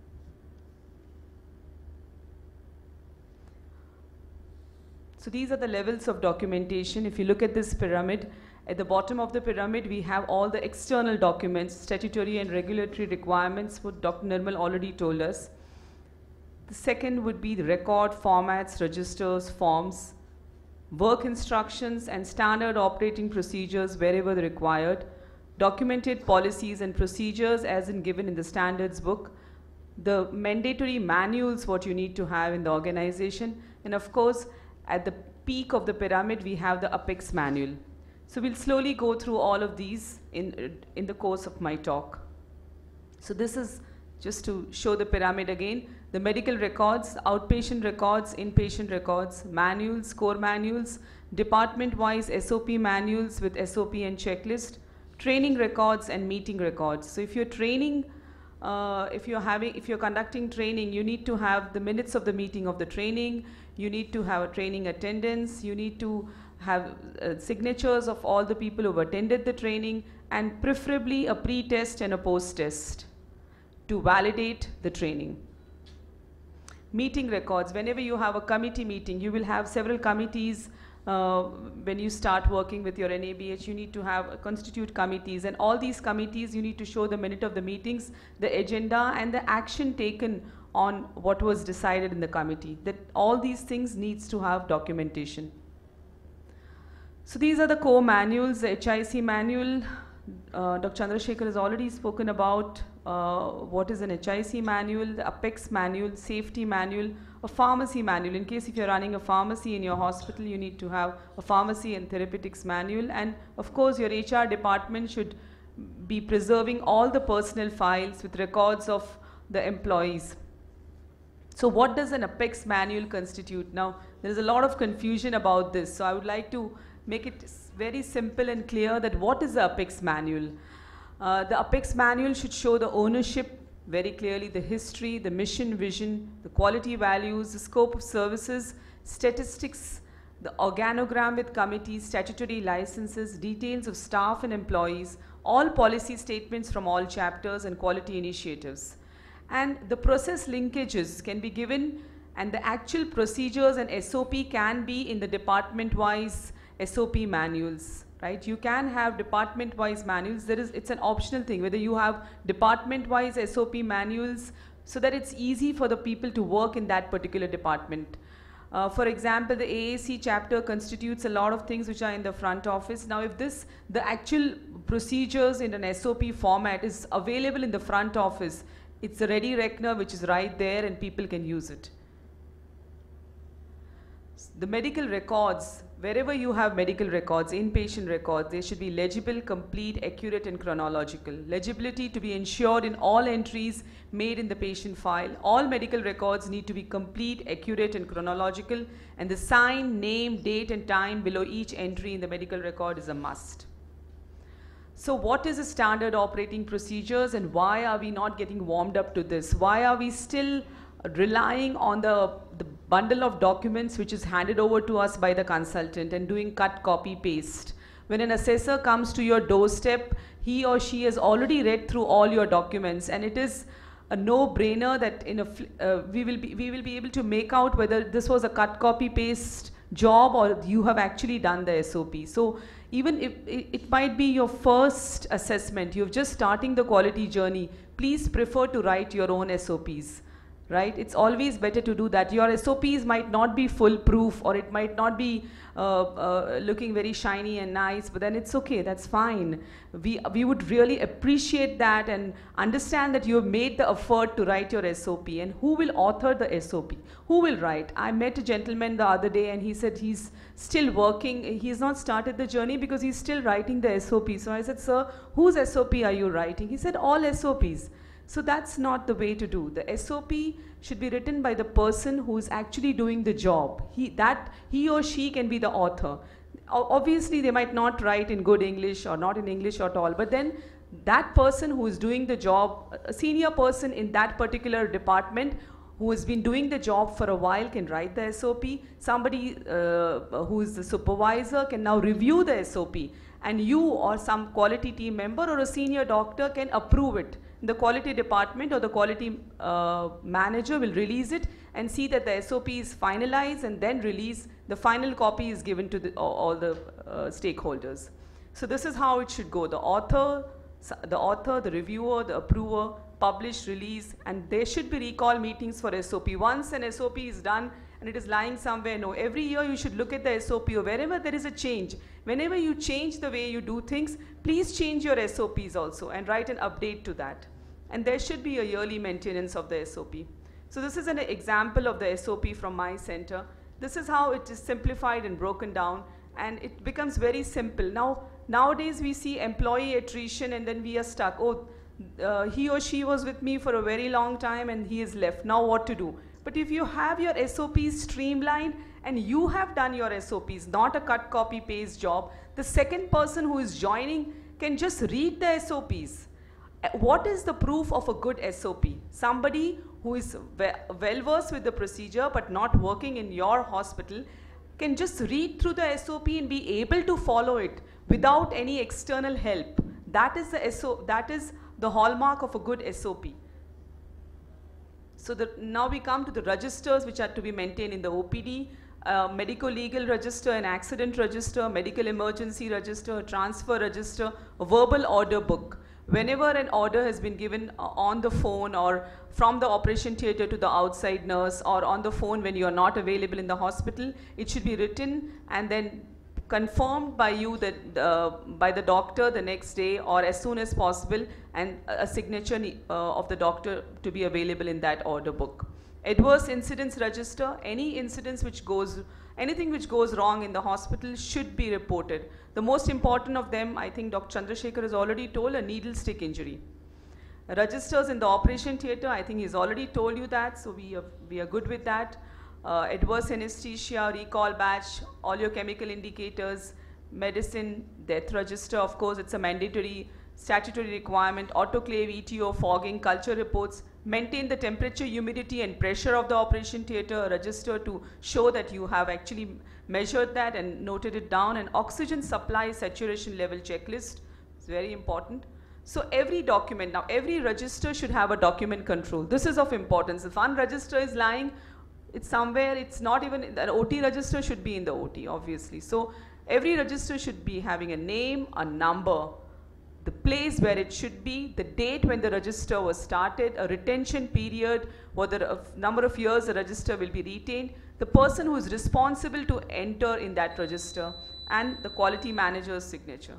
So these are the levels of documentation. If you look at this pyramid, at the bottom of the pyramid, we have all the external documents, statutory and regulatory requirements, what Dr. Nirmal already told us. The second would be the record, formats, registers, forms, work instructions, and standard operating procedures wherever required, documented policies and procedures as in given in the standards book, the mandatory manuals what you need to have in the organization, and of course, at the peak of the pyramid, we have the Apex manual. So we'll slowly go through all of these in the course of my talk. So this is just to show the pyramid again. The medical records, outpatient records, inpatient records, manuals, core manuals, department-wise SOP manuals with SOP and checklist, training records and meeting records. So if you're training, if you're conducting training, you need to have the minutes of the meeting of the training, you need to have a training attendance, you need to have signatures of all the people who have attended the training, and preferably a pre-test and a post-test to validate the training. Meeting records, whenever you have a committee meeting, you will have several committees. When you start working with your NABH, you need to constitute committees, and all these committees you need to show the minute of the meetings, the agenda, and the action taken on what was decided in the committee. That all these things needs to have documentation. So these are the core manuals. The HIC manual, Dr. Chandrasekhar has already spoken about what is an HIC manual, the Apex manual, safety manual, a pharmacy manual. In case if you're running a pharmacy in your hospital, you need to have a pharmacy and therapeutics manual. And of course, your HR department should be preserving all the personal files with records of the employees. So what does an Apex manual constitute? Now, there is a lot of confusion about this. So I would like to make it very simple and clear that what is the Apex manual? The Apex manual should show the ownership very clearly, the history, the mission, vision, the quality values, the scope of services, statistics, the organogram with committees, statutory licenses, details of staff and employees, all policy statements from all chapters and quality initiatives. And the process linkages can be given, and the actual procedures and SOP can be in the department-wise SOP manuals, right? You can have department-wise manuals. It's an optional thing, whether you have department-wise SOP manuals so that it's easy for the people to work in that particular department. For example, the AAC chapter constitutes a lot of things which are in the front office. Now, if the actual procedures in an SOP format is available in the front office, it's a ready reckoner which is right there and people can use it. The medical records, wherever you have medical records, inpatient records, they should be legible, complete, accurate and chronological. Legibility to be ensured in all entries made in the patient file. All medical records need to be complete, accurate and chronological, and the sign, name, date and time below each entry in the medical record is a must. So what is the standard operating procedures and why are we not getting warmed up to this? Why are we still relying on the bundle of documents which is handed over to us by the consultant and doing cut, copy, paste? When an assessor comes to your doorstep, he or she has already read through all your documents, and it is a no-brainer that we will be able to make out whether this was a cut, copy, paste job or you have actually done the SOP. So even if it might be your first assessment, you're just starting the quality journey, please prefer to write your own SOPs. Right? It's always better to do that. Your SOPs might not be foolproof, or it might not be looking very shiny and nice, but then it's okay, that's fine. We would really appreciate that and understand that you have made the effort to write your SOP. And who will author the SOP? Who will write? I met a gentleman the other day and he said he's still working. He's not started the journey because he's still writing the SOP. So I said, sir, whose SOP are you writing? He said, all SOPs. So that's not the way to do. The SOP should be written by the person who is actually doing the job. He or she can be the author. Obviously, they might not write in good English or not in English at all, but then that person who is doing the job, a senior person in that particular department who has been doing the job for a while can write the SOP. Somebody who is the supervisor can now review the SOP, and you or some quality team member or a senior doctor can approve it. The quality department or the quality manager will release it and see that the SOP is finalized, and then release the final copy is given to all the stakeholders. So this is how it should go. The author, the reviewer, the approver, publish, release, and there should be recall meetings for SOP. Once an SOP is done and it is lying somewhere, no, every year you should look at the SOP, or wherever there is a change. Whenever you change the way you do things, please change your SOPs also and write an update to that. And there should be a yearly maintenance of the SOP. So this is an example of the SOP from my center. This is how it is simplified and broken down, and it becomes very simple. Nowadays we see employee attrition and then we are stuck. Oh, he or she was with me for a very long time and he is left. Now what to do? But if you have your SOPs streamlined and you have done your SOPs, not a cut, copy, paste job, the second person who is joining can just read the SOPs. What is the proof of a good SOP? Somebody who is well versed with the procedure but not working in your hospital can just read through the SOP and be able to follow it without any external help. That is the hallmark of a good SOP. So now we come to the registers which are to be maintained in the OPD. Medical legal register, an accident register, medical emergency register, transfer register, a verbal order book. Whenever an order has been given on the phone or from the operation theater to the outside nurse, or on the phone when you are not available in the hospital, it should be written and then confirmed by you by the doctor the next day or as soon as possible, and a signature of the doctor to be available in that order book. Adverse incidents register, anything which goes wrong in the hospital should be reported. The most important of them, I think Dr. Chandrasekhar has already told, a needle stick injury. Registers in the operation theater, I think he's already told you that, so we are good with that. Adverse anesthesia, recall batch, all your chemical indicators, medicine, death register, of course it's a mandatory statutory requirement, autoclave, ETO, fogging, culture reports, maintain the temperature, humidity and pressure of the operation theatre, register to show that you have actually measured that and noted it down, and oxygen supply saturation level checklist. It's very important. So every document, now every register should have a document control. This is of importance. If one register is lying, it's somewhere, it's not even, an OT register should be in the OT, obviously. So every register should be having a name, a number, the place where it should be, the date when the register was started, a retention period, whether a number of years the register will be retained, the person who is responsible to enter in that register, and the quality manager's signature.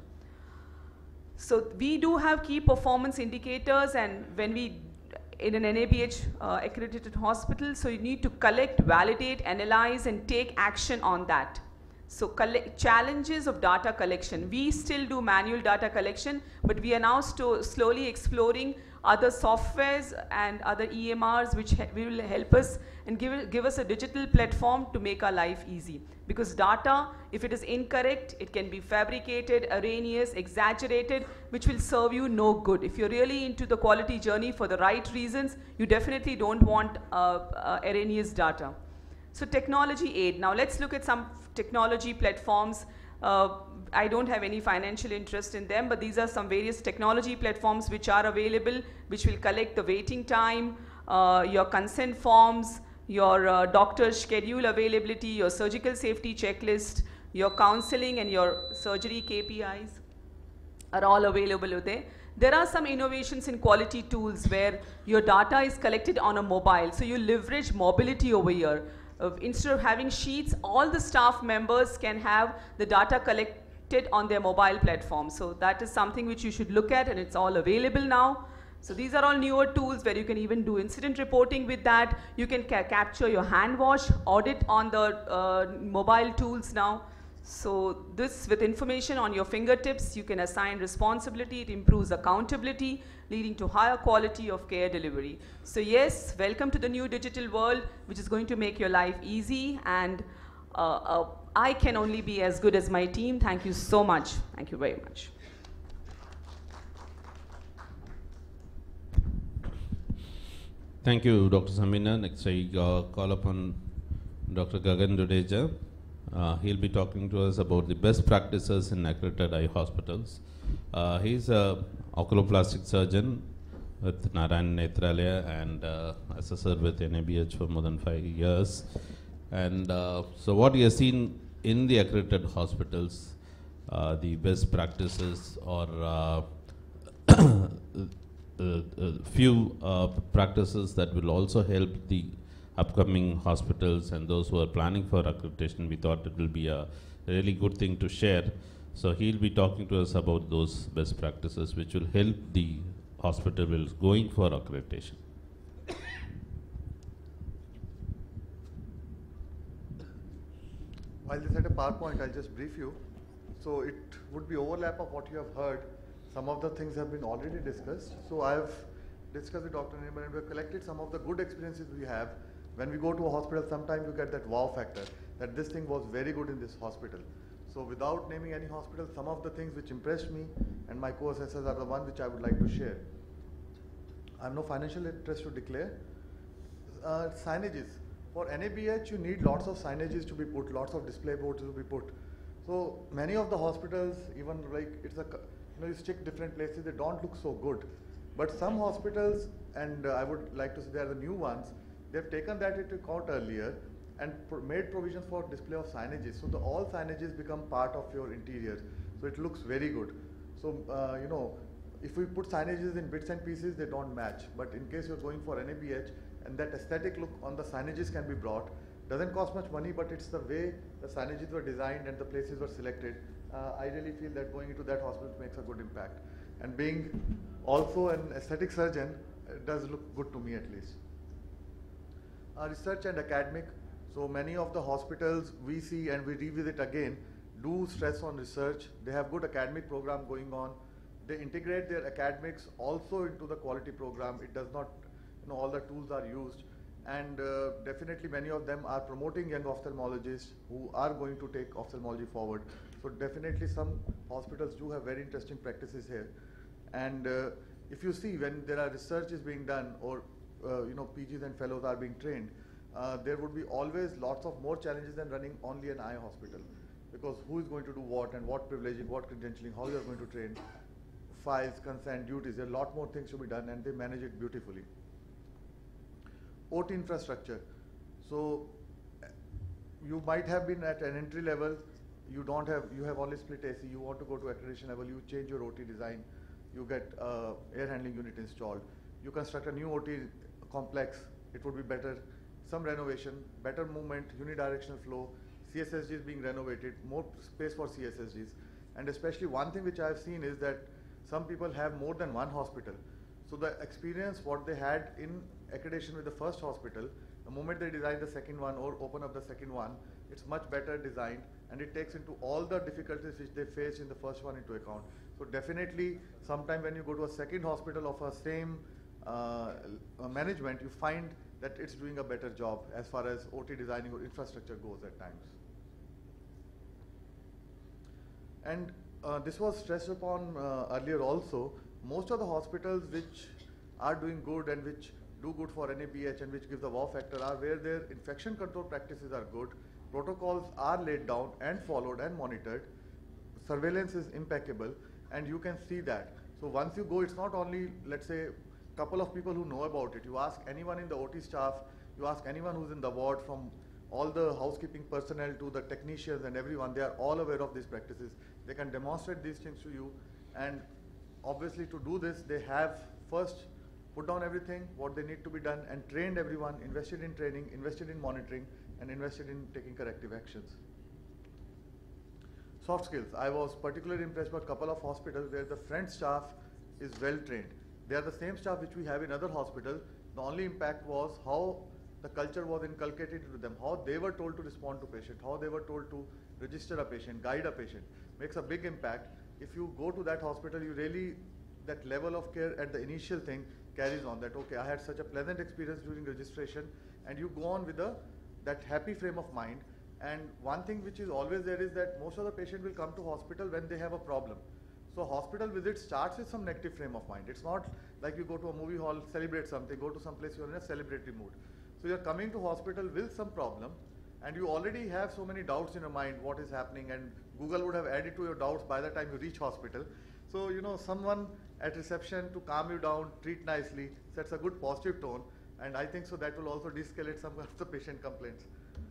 So we do have key performance indicators, and when we, in an NABH accredited hospital, so you need to collect, validate, analyze and take action on that. So challenges of data collection. We still do manual data collection, but we are now slowly exploring other softwares and other EMRs which will help us and give us a digital platform to make our life easy. Because data, if it is incorrect, it can be fabricated, erroneous, exaggerated, which will serve you no good. If you're really into the quality journey for the right reasons, you definitely don't want erroneous data. So technology aid. Now let's look at some technology platforms. I don't have any financial interest in them, but these are some various technology platforms which are available, which will collect the waiting time, your consent forms, your doctor's schedule availability, your surgical safety checklist, your counseling and your surgery KPIs are all available there. There are some innovations in quality tools where your data is collected on a mobile. So you leverage mobility over here. Instead of having sheets, all the staff members can have the data collected on their mobile platform. So that is something which you should look at, and it's all available now. So these are all newer tools where you can even do incident reporting with that. You can capture your hand wash, audit on the mobile tools now. So this, with information on your fingertips, you can assign responsibility. It improves accountability, leading to higher quality of care delivery. So yes, welcome to the new digital world, which is going to make your life easy, and I can only be as good as my team. Thank you so much. Thank you very much. Thank you, Dr. Samina. Next, I call upon Dr. Gagan Dudeja. He'll be talking to us about the best practices in accredited eye hospitals. He's an oculoplastic surgeon with Narayan Nethralaya and assessor with NABH for more than 5 years. And so what he has seen in the accredited hospitals, the best practices or few practices that will also help the upcoming hospitals and those who are planning for accreditation. We thought it will be a really good thing to share. So he'll be talking to us about those best practices which will help the hospitals going for accreditation. While this at a PowerPoint, I'll just brief you. So it would be overlap of what you have heard. Some of the things have been already discussed. So I've discussed with Dr. Nirmal and we've collected some of the good experiences we have. When we go to a hospital, sometimes you get that wow factor, that this thing was very good in this hospital. So without naming any hospital, some of the things which impressed me and my co-assessors are the ones which I would like to share. I have no financial interest to declare. Signages. For NABH, you need lots of signages to be put, lots of display boards to be put. So many of the hospitals, even like it's a, you stick different places, they don't look so good. But some hospitals, and I would like to say they are the new ones, they've taken that into account earlier and made provisions for display of signages. So all signages become part of your interior. So it looks very good. So, if we put signages in bits and pieces, they don't match. But in case you're going for NABH, and that aesthetic look on the signages can be brought, doesn't cost much money, but it's the way the signages were designed and the places were selected. I really feel that going into that hospital makes a good impact. And being also an aesthetic surgeon, it does look good to me at least. Research and academic. So many of the hospitals we see and we revisit again do stress on research. They have good academic program going on. They integrate their academics also into the quality program. It does not, all the tools are used. And definitely many of them are promoting young ophthalmologists who are going to take ophthalmology forward. So definitely some hospitals do have very interesting practices here. And if you see when there are research is being done or PGs and fellows are being trained, there would be always lots of more challenges than running only an eye hospital. Because who is going to do what and what privileging, what credentialing, how you are going to train, files, consent, duties, there are a lot more things to be done and they manage it beautifully. OT infrastructure. So you might have been at an entry level, you have only split AC, you want to go to accreditation level, you change your OT design, you get air handling unit installed, you construct a new OT complex, it would be better, some renovation, better movement, unidirectional flow, CSSGs being renovated, more space for CSSGs. And especially one thing which I have seen is that some people have more than one hospital. So the experience what they had in accreditation with the first hospital, the moment they design the second one or open up the second one, it's much better designed and it takes into all the difficulties which they faced in the first one into account. So definitely sometime when you go to a second hospital of a same management, you find that it's doing a better job as far as OT designing or infrastructure goes at times. And this was stressed upon earlier also. Most of the hospitals which are doing good and which do good for NABH and which give the wow factor are where their infection control practices are good, protocols are laid down and followed and monitored, surveillance is impeccable, and you can see that. So once you go, it's not only, let's say, a couple of people who know about it. You ask anyone in the OT staff, you ask anyone who's in the ward, from all the housekeeping personnel to the technicians and everyone, they are all aware of these practices. They can demonstrate these things to you, and obviously to do this, they have first put down everything, what they need to be done, and trained everyone, invested in training, invested in monitoring, and invested in taking corrective actions. Soft skills. I was particularly impressed by a couple of hospitals where the front staff is well trained. They are the same staff which we have in other hospitals. The only impact was how the culture was inculcated to them, how they were told to respond to patient, how they were told to register a patient, guide a patient. Makes a big impact. If you go to that hospital, you really, that level of care at the initial thing carries on, that okay, I had such a pleasant experience during registration, and you go on with that happy frame of mind. And one thing which is always there is that most of the patient will come to hospital when they have a problem. So hospital visit starts with some negative frame of mind. It's not like you go to a movie hall, celebrate something, go to some place you're in a celebratory mood. So you're coming to hospital with some problem, and you already have so many doubts in your mind, what is happening, and Google would have added to your doubts by the time you reach hospital. So, someone at reception to calm you down, treat nicely, sets a good positive tone, and I think so that will also de-escalate some of the patient complaints.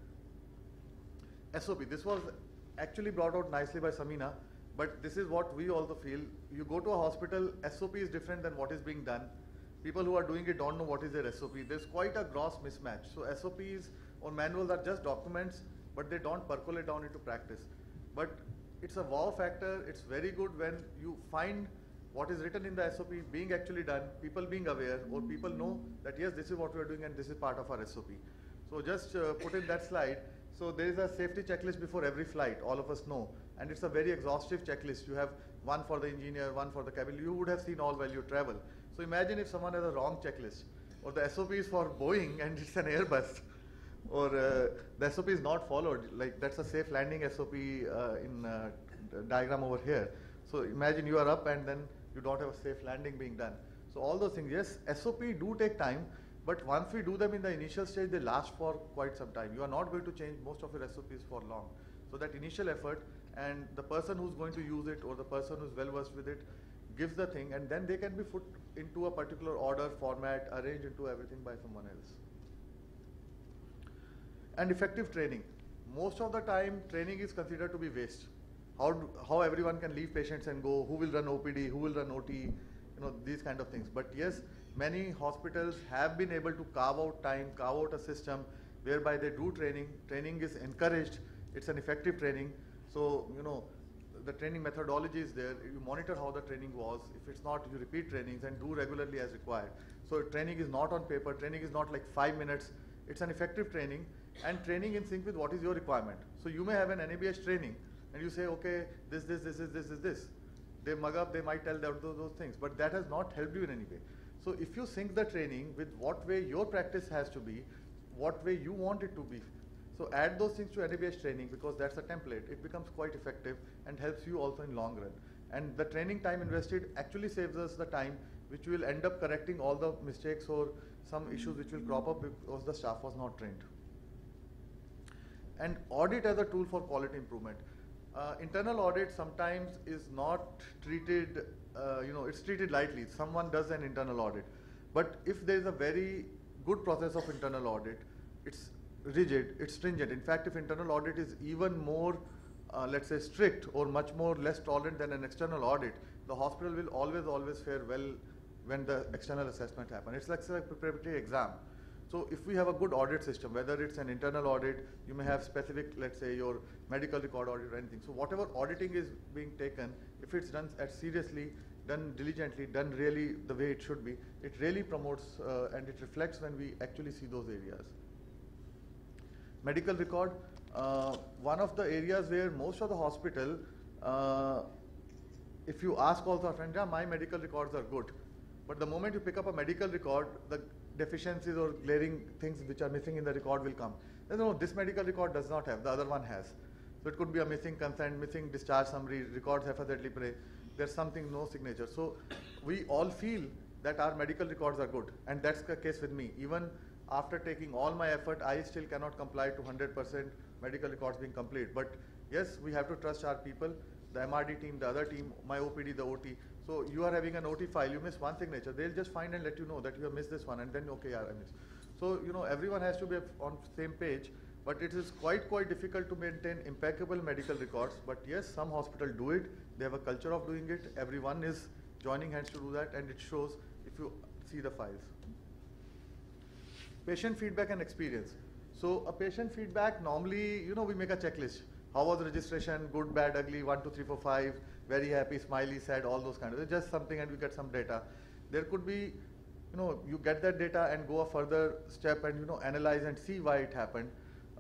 SOP, this was actually brought out nicely by Samina, but this is what we also feel. You go to a hospital, SOP is different than what is being done. People who are doing it don't know what is their SOP. There's quite a gross mismatch. So SOPs or manuals are just documents, but they don't percolate down into practice. But it's a wow factor. It's very good when you find what is written in the SOP being actually done, people being aware, or people know that yes, this is what we are doing and this is part of our SOP. So just put in that slide. So there is a safety checklist before every flight, all of us know. And it's a very exhaustive checklist. You have one for the engineer, one for the cabin. You would have seen all while you travel. So imagine if someone has a wrong checklist, or the SOP is for Boeing and it's an Airbus, or the SOP is not followed. Like that's a safe landing SOP in diagram over here. So imagine you are up and then you don't have a safe landing being done. So all those things, yes, SOP do take time, but once we do them in the initial stage, they last for quite some time. You are not going to change most of your SOPs for long. So that initial effort, and the person who's going to use it or the person who's well versed with it gives the thing, and then they can be put into a particular order, format, arranged into everything by someone else. And effective training. Most of the time, training is considered to be waste. How everyone can leave patients and go, who will run OPD, who will run OT, these kind of things. But yes, many hospitals have been able to carve out time, carve out a system whereby they do training. Training is encouraged. It's an effective training. So, the training methodology is there. You monitor how the training was. If it's not, you repeat trainings and do regularly as required. So training is not on paper. Training is not like 5 minutes. It's an effective training, and training in sync with what is your requirement. So you may have an NABH training and you say, okay, this. They mug up, they might tell those things, but that has not helped you in any way. So if you sync the training with what way your practice has to be, what way you want it to be, so add those things to NABH training, because that's a template. It becomes quite effective and helps you also in long run. And the training time invested actually saves us the time, which will end up correcting all the mistakes or some issues which will crop up because the staff was not trained. And audit as a tool for quality improvement. Internal audit sometimes is not treated, it's treated lightly. Someone does an internal audit. But if there is a very good process of internal audit, it's rigid, it's stringent. In fact, if internal audit is even more, let's say, strict or much more less tolerant than an external audit, the hospital will always fare well when the external assessment happens. It's like a preparatory exam. So if we have a good audit system, whether it's an internal audit, you may have specific, let's say, your medical record audit or anything. So whatever auditing is being taken, if it's done seriously, done diligently, done really the way it should be, it really promotes and it reflects when we actually see those areas. Medical record, one of the areas where most of the hospital, if you ask also our friends, yeah, my medical records are good. But the moment you pick up a medical record, the deficiencies or glaring things which are missing in the record will come. No, this medical record does not have, the other one has. So it could be a missing consent, missing discharge summary, records FSZ Libre, there's something, no signature. So we all feel that our medical records are good, and that's the case with me. Even after taking all my effort, I still cannot comply to 100% medical records being complete. But yes, we have to trust our people, the MRD team, the other team, my OPD, the OT. So you are having an OT file, you miss one signature, they'll just find and let you know that you have missed this one, and then okay, yeah, I missed. So everyone has to be on the same page, but it is quite difficult to maintain impeccable medical records. But yes, some hospitals do it, they have a culture of doing it, everyone is joining hands to do that, and it shows if you see the files. Patient feedback and experience. So a patient feedback, normally, we make a checklist. How was registration, good, bad, ugly, 1, 2, 3, 4, 5, very happy, smiley, sad, all those kind of, it's just something and we get some data. There could be, you get that data and go a further step and, analyze and see why it happened.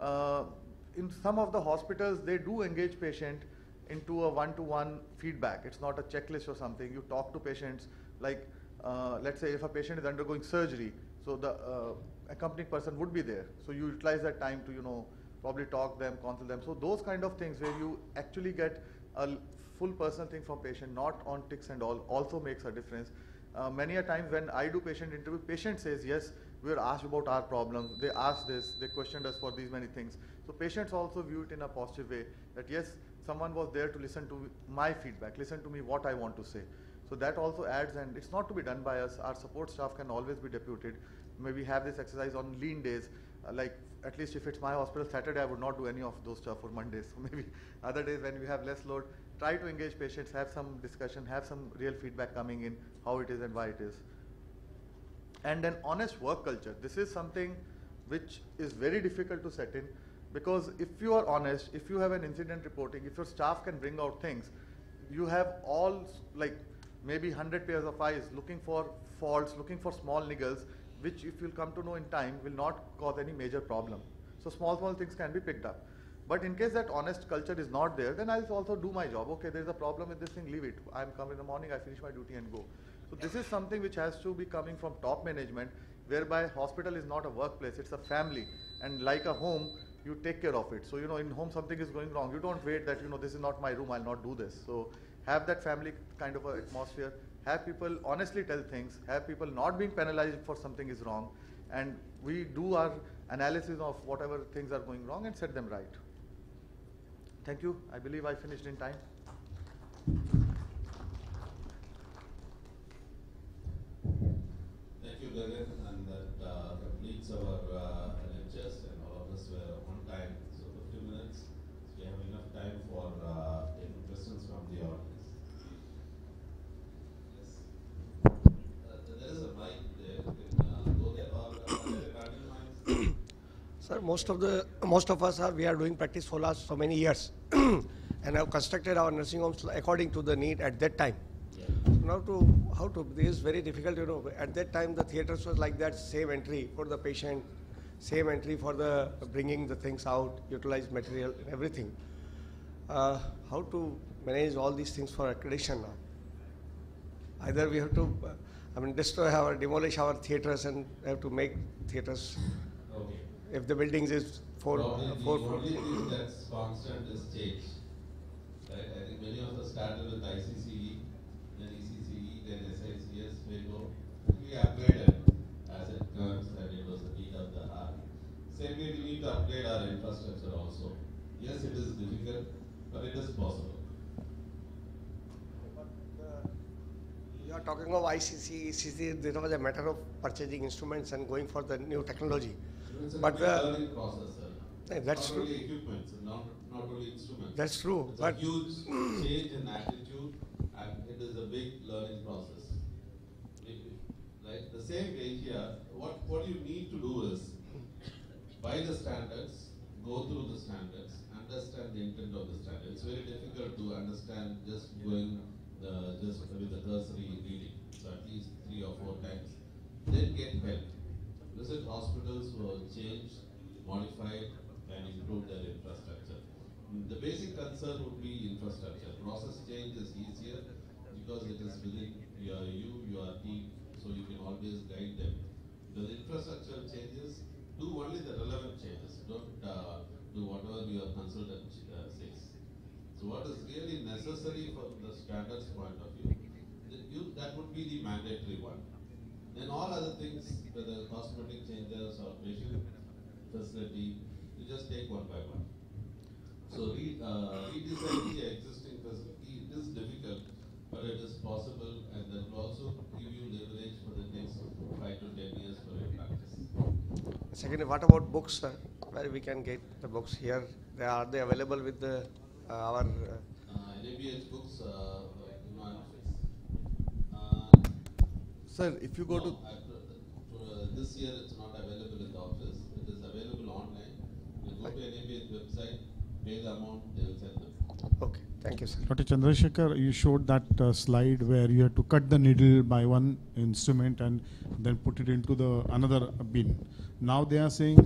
In some of the hospitals, they do engage patient into a one-to-one feedback. It's not a checklist or something. You talk to patients, like, let's say if a patient is undergoing surgery, so the accompanying person would be there. So you utilize that time to, probably talk them, consult them. So those kind of things where you actually get a full personal thing from patient, not on ticks and all, also makes a difference. Many a times when I do patient interview, patient says, yes, we were asked about our problems, they asked this, they questioned us for these many things. So patients also view it in a positive way, that yes, someone was there to listen to my feedback, listen to me what I want to say. So that also adds, and it's not to be done by us, our support staff can always be deputed. Maybe have this exercise on lean days, like at least if it's my hospital, Saturday I would not do any of those stuff for Mondays. So maybe other days when we have less load, try to engage patients, have some discussion, have some real feedback coming in, how it is and why it is. And an honest work culture. This is something which is very difficult to set in, because if you are honest, if you have an incident reporting, if your staff can bring out things, you have all like maybe 100 pairs of eyes looking for faults, looking for small niggles, which if you'll come to know in time will not cause any major problem. So small things can be picked up. But in case that honest culture is not there, then I'll also do my job. Okay, there's a problem with this thing, leave it. I'm coming in the morning, I finish my duty and go. So this is something which has to be coming from top management, whereby hospital is not a workplace, it's a family. And like a home, you take care of it. So, in home something is going wrong. You don't wait that, this is not my room, I'll not do this. So have that family kind of a atmosphere. Have people honestly tell things, have people not being penalized for something is wrong, and we do our analysis of whatever things are going wrong and set them right. Thank you. I believe I finished in time. Thank you, Gagan, and that completes our lectures, and all of us were on time. So 50 minutes, so we have enough time for taking questions from the audience. There is a mic there. Go there, or recording mics. Sir, most of us we are doing practice for last so many years, and have constructed our nursing homes according to the need at that time. Yeah. Now this is very difficult. At that time the theaters was like that, same entry for the patient, same entry for the bringing the things out, utilize material and everything. How to manage all these things for accreditation now? Either we have to demolish our theaters and have to make theaters. Okay. If the buildings is four The floors. only thing that's constant is change. Right? I think many of us started with ICCE they go. We upgraded as it comes, and it was a need of the hour. Same way, we need to upgrade our infrastructure also. Yes, it is difficult, but it is possible. You are talking of ICC, ECC, there was a matter of purchasing instruments and going for the new technology. It's a But big learning process, sir. That's not true. only equipments, not only instruments. That's true, It's but a huge change in attitude, and it is a big learning process. Right? The same way here, what you need to do is buy the standards, go through the standards, understand the intent of the standard. It's very difficult to understand just going just with the cursory reading. So at least 3 or 4 times. Then get help. Visit hospitals who have changed, modified, and improved their infrastructure. The basic concern would be infrastructure. Process change is easier because it is within your team, so you can always guide them. The infrastructure changes, do only the relevant changes. Don't do whatever your consultant says. So what is really necessary from the standards point of view, that would be the mandatory one. Then all other things, whether cosmetic changes or patient facility, you just take one by one. So redesigning the existing facility, it is difficult, but it is possible, and that will also give you leverage for the next 5 to 10 years for your practice. secondly, what about books, sir? Where we can get the books here? Are they available with the our? NABH books, Sir, if you go to this year it's not available in the office. It is available online. You go to NABH website, pay the amount, they will send them. Okay, thank you, sir. Dr. Chandrasekhar, you showed that slide where you had to cut the needle by one instrument and then put it into the another bin. Now they are saying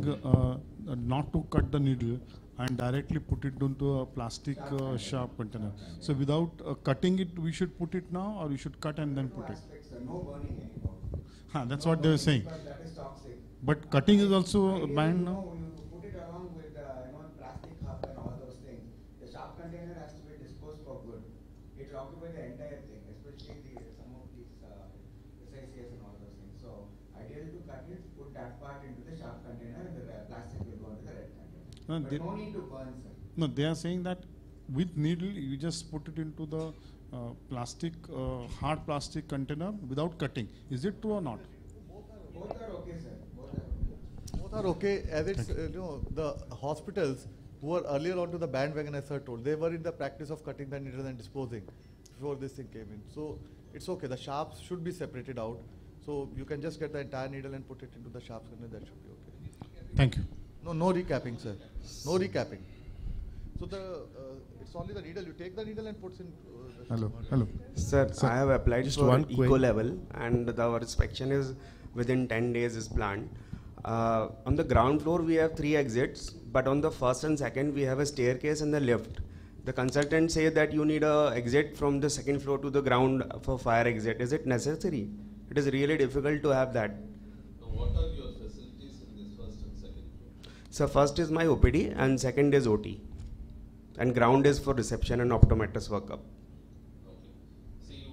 not to cut the needle and directly put it into a plastic sharp container. So without cutting it, we should put it now, or we should cut and then put it? No burning anymore. That's what they were saying. Because that is toxic. But cutting is also Ideally, banned now? no, you put it along with plastic cup and all those things. The sharp container has to be disposed for good. It will occupy the entire thing, especially some of these SICs and all those things. So ideally to cut it, put that part into the sharp container and the plastic will go into the red container. No, But no need to burn, sir. No, they are saying that with needle, you just put it into the plastic, hard plastic container without cutting. Is it true or not? Both are okay, sir. Both are okay. both are okay, as it's the hospitals who were earlier onto the bandwagon, as sir told, they were in the practice of cutting the needle and disposing before this thing came in. So it's okay. The sharps should be separated out. So you can just get the entire needle and put it into the sharps, and that should be okay. Thank you. No recapping, sir. No recapping. So it's only the needle. You take the needle and puts in. Hello. Sir, I have applied just for one eco query. level, and our inspection is within 10 days is planned. On the ground floor, we have 3 exits, but on the first and second, we have a staircase and the lift. The consultant say that you need a exit from the second floor to the ground for fire exit. Is it necessary? It is really difficult to have that. So what are your facilities in this first and second floor? So first is my OPD and second is OT. And ground is for reception and optometrist workup. Okay. See,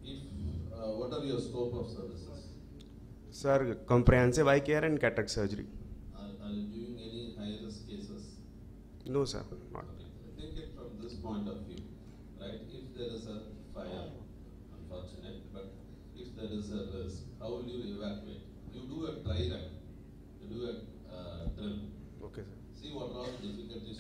what are your scope of services? Sir, comprehensive eye care and cataract surgery. Are you doing any high-risk cases? No, sir, not. Okay. Think it from this point of view, right? If there is a fire, unfortunate, but if there is a risk, how will you evacuate? You do a dry run, you do a drill. Okay, sir. See what all difficulties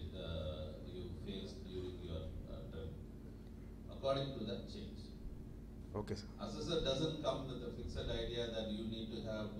you faced during your drill. According to that, change. Okay, sir. Assessor doesn't come with a fixed idea that you need to have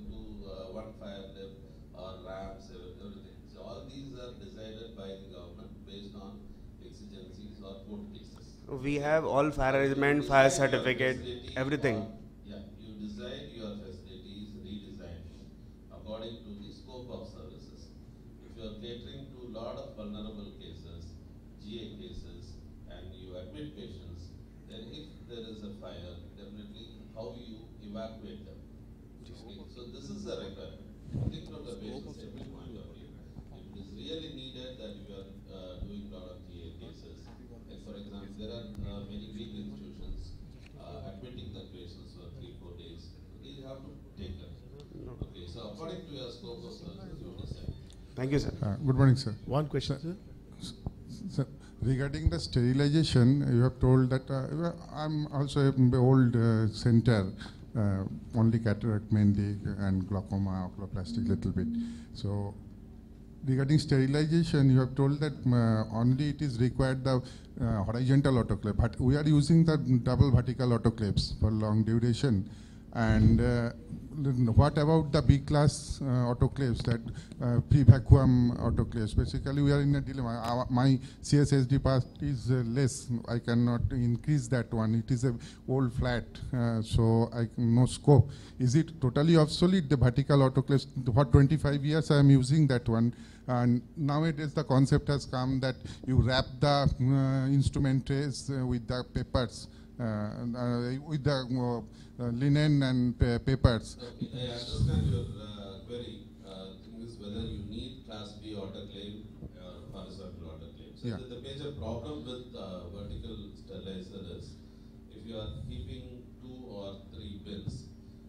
one fire lift or ramps, everything. So all these are decided by the government based on exigencies or court cases. We have all fire arrangement, fire certificate, everything. Yeah, you design your facilities, redesign according to the scope of services. If you are catering to a lot of vulnerable cases, GA cases, and you admit patients, then if there is a fire, definitely how you evacuate them. Okay, so this is a requirement. Think from the patient's every point of view. If it is really needed that you are doing a lot of GA cases, like for example, there are many big institutions admitting the patients for 3 have to take that. Okay, so according to your scope of services, you decide. Thank you, sir. Good morning, sir. One question, sir. Sir, regarding the sterilization, you have told that I'm also an old center, only cataract mainly, and glaucoma, oculoplastic little bit. So, regarding sterilization, you have told that only it is required the horizontal autoclave, but we are using the double vertical autoclaves for long duration. And what about the B class autoclaves, that pre-vacuum autoclaves? Basically, we are in a dilemma. My CSSD part is less. I cannot increase that one. It is a old flat, so no scope. Is it totally obsolete, the vertical autoclaves? For 25 years, I am using that one. And nowadays, the concept has come that you wrap the instrument trays with the papers, with the linen and papers. Okay, I understand your query. Thing is whether you need Class B autoclave or horizontal autoclave. So Yeah. the major problem with vertical sterilizer is if you are keeping 2 or 3 bins.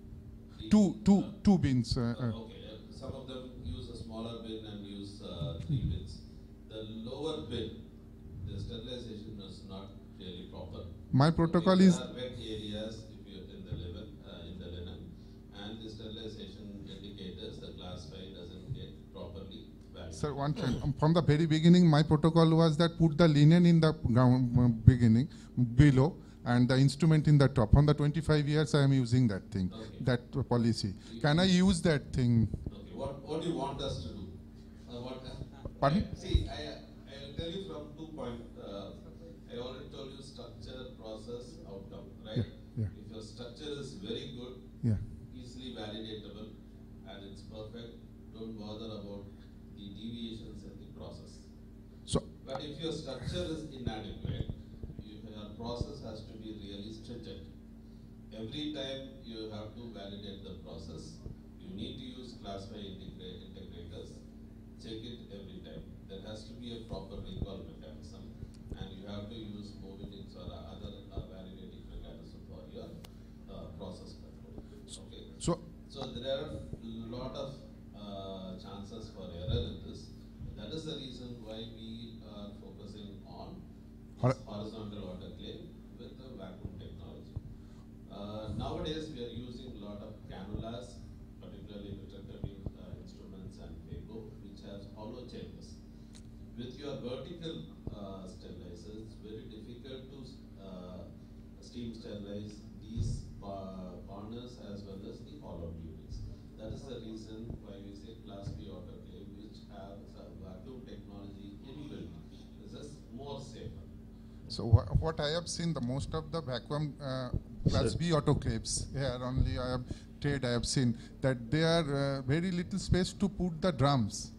Two bins. Okay, some of them use a smaller bin and use 3 bins. The lower bin, the sterilization is not really proper. My protocol is. There are wet areas if you in the linen, and the sterilization indicators the Class 5 doesn't get properly validated. Sir, one thing. From the very beginning, my protocol was that put the linen in the beginning, below, and the instrument in the top. From the 25 years, I am using that thing, that policy. Can I use that thing? Okay, what do you want us to do? Pardon? See, I'll tell you from 2 points. I already told you structure, process, outcome, right? Yeah. If your structure is very good, Yeah. easily validatable, and it's perfect, don't bother about the deviations in the process. So. But if your structure is inadequate, your process has to be really stringent. Every time you have to validate the process, you need to use Class 5 integrators. Check it every time. There has to be a proper recall mechanism, and you have to use Movidix or other validating mechanism for your process control. Okay. So there are a lot of chances for error in this. That is the reason why we are focusing on horizontal autoclave with the vacuum technology. Nowadays, we are using a lot of cannulas, particularly vitrectomy instruments and phaco, which has hollow chambers. With your vertical sterilizers, it's very difficult to steam sterilize these corners as well as the hollow units. That is the reason why we say Class B autoclave, which have vacuum technology inbuilt. This is more safer. So what I have seen, the most of the vacuum Class B autoclaves here only I have seen that they are very little space to put the drums,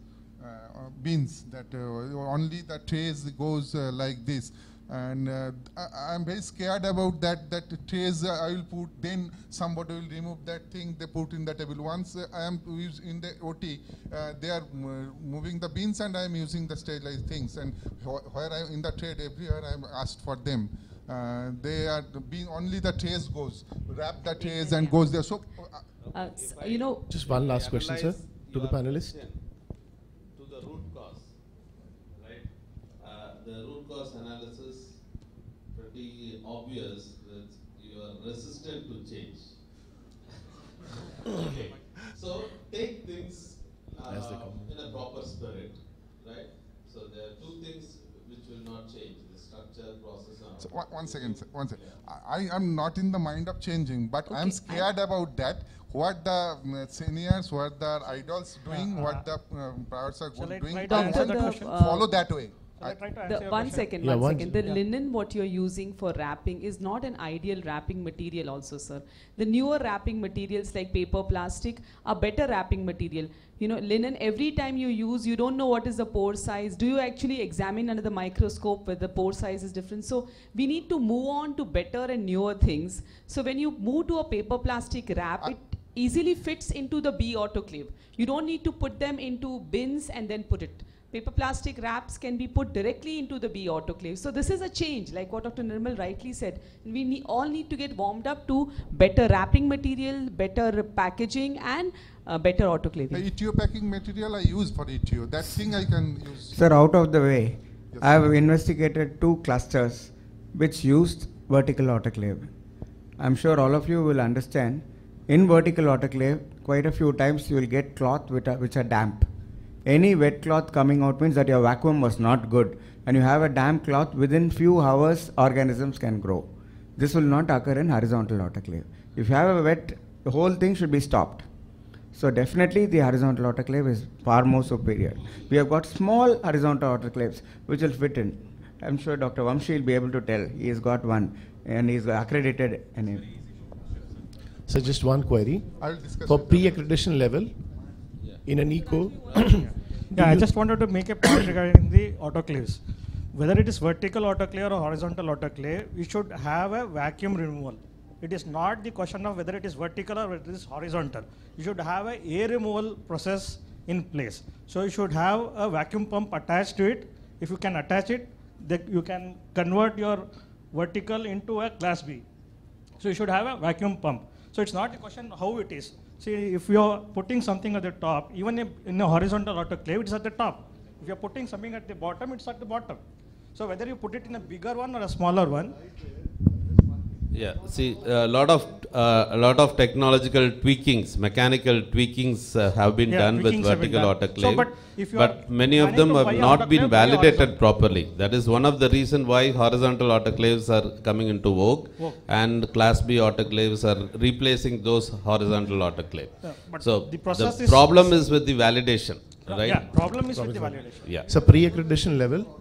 bins, that only the trays goes like this. And I'm very scared about that trays I will put, then somebody will remove that thing, they put in the table. Once I am in the OT, they are moving the bins and I am using the sterilized things. And where I in the trade, everywhere I am asked for them. They are being only the trays goes, wrap the trays and goes there. So, you know. Just one last question, sir, to the panelists. To the root cause, right? The root cause analysis, pretty obvious that you are resistant to change. Okay, so take things in a proper spirit, right? So there are 2 things which will not change: the structure, process, and so one second, sir, one second. I am not in the mind of changing, but I am scared about that. What the seniors, what the idols doing, what the privates are doing, I want to follow that way. One second. The linen what you're using for wrapping is not an ideal wrapping material also, sir. The newer wrapping materials like paper, plastic are better wrapping material. You know, linen, every time you use, you don't know what is the pore size. Do you actually examine under the microscope where the pore size is different? So we need to move on to better and newer things. So when you move to a paper plastic wrap, it easily fits into the B autoclave. You don't need to put them into bins and then put it. paper plastic wraps can be put directly into the B autoclave. So this is a change, like what Dr. Nirmal rightly said. We all need to get warmed up to better wrapping material, better packaging, and better autoclaving. The ETO packing material I use for ETO, that thing I can use. Sir, out of the way, Yes, I have investigated 2 clusters which used vertical autoclave. I'm sure all of you will understand, in vertical autoclave, quite a few times you will get cloth which are damp. Any wet cloth coming out means that your vacuum was not good, and you have a damp cloth, within few hours organisms can grow. This will not occur in horizontal autoclave. If you have a wet, the whole thing should be stopped. So definitely the horizontal autoclave is far more superior. We have got small horizontal autoclaves which will fit in. I'm sure Dr. Vamshi will be able to tell. He has got one and he is accredited. So just one query. I'll discuss For with pre-accreditation level, in an eco, Yeah, I just wanted to make a point regarding the autoclaves. Whether it is vertical autoclave or horizontal autoclave, we should have a vacuum removal. It is not the question of whether it is vertical or whether it is horizontal. You should have a air removal process in place. So you should have a vacuum pump attached to it. If you can attach it, you can convert your vertical into a class B. So you should have a vacuum pump. So it's not a question how it is. See, if you're putting something at the top, even in a horizontal autoclave, it's at the top. If you're putting something at the bottom, it's at the bottom. So whether you put it in a bigger one or a smaller one. Yeah, see, a lot of technological tweakings, mechanical tweakings have been done with vertical autoclave, So, but many of them have not been validated properly. That is one of the reasons why horizontal autoclaves are coming into vogue, and Class B autoclaves are replacing those horizontal autoclaves. So the problem is with the validation, right? Yeah, problem is with the validation. Yeah. so pre-accreditation level.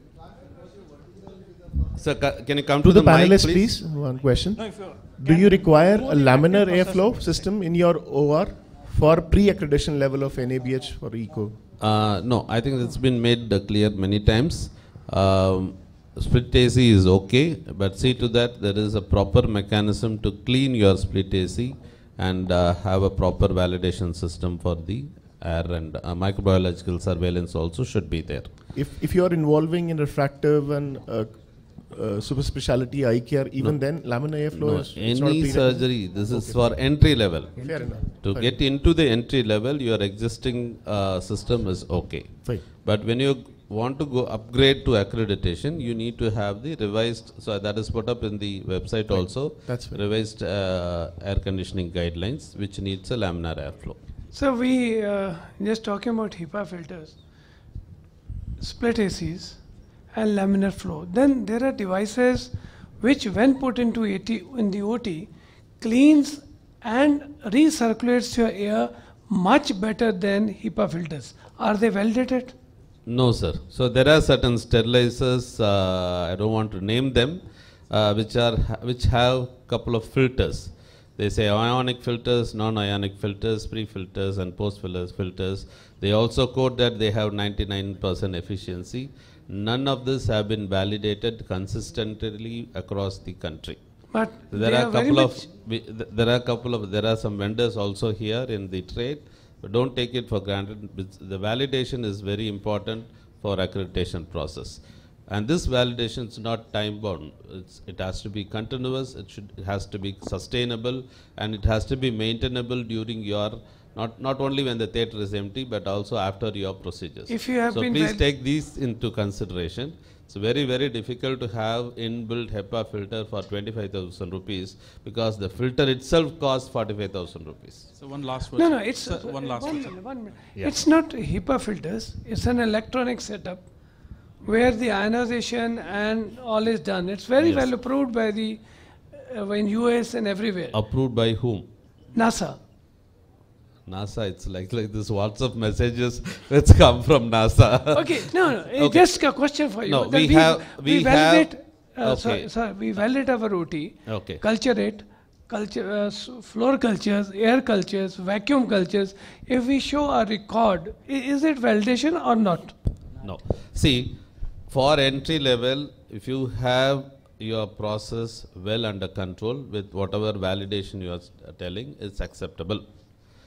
So can you come To the mic, panelists, please, one question. No, if you Do you require a laminar airflow system in your OR for pre-accreditation level of NABH for ECO? No, I think it's been made clear many times. Split AC is okay, but see to that there is a proper mechanism to clean your split AC and have a proper validation system for the air, and microbiological surveillance also should be there. If you are involving in refractive and super specialty eye care, even then laminar airflow is it's not any surgery, this is for entry level. Fair enough. To get into the entry level, your existing system is okay. Fine. But when you want to go upgrade to accreditation, you need to have the revised, so that is put up in the website also, That's fair. revised air conditioning guidelines, which needs a laminar airflow. So we just talking about HEPA filters, split ACs, and laminar flow. Then there are devices which, when put into in the OT, cleans and recirculates your air much better than HEPA filters. Are they validated? No, sir. So there are certain sterilizers, I don't want to name them, which have couple of filters. They say ionic filters, non-ionic filters, pre-filters and post-filters. They also quote that they have 99% efficiency. None of this have been validated consistently across the country. But there are some vendors also here in the trade, but don't take it for granted. The validation is very important for accreditation process. And this validation is not time bound. It has to be continuous, it has to be sustainable, and it has to be maintainable during your, not only when the theatre is empty, but also after your procedures. If you have so been please take these into consideration. It's very, very difficult to have inbuilt HEPA filter for 25,000 rupees because the filter itself costs 45,000 rupees. So one last question. No, it's one last question. 1 minute. Yeah. It's not HEPA filters. It's an electronic setup where the ionization and all is done. It's very well approved by the in US and everywhere. Approved by whom? NASA. NASA, it's like this WhatsApp messages which come from NASA. Okay, no, Okay. just a question for you. No, That we validate, we validate our OT, Okay. culture it, floor cultures, air cultures, vacuum cultures. If we show a record, is it validation or not? No. See, for entry level, if you have your process well under control with whatever validation you are telling, it's acceptable.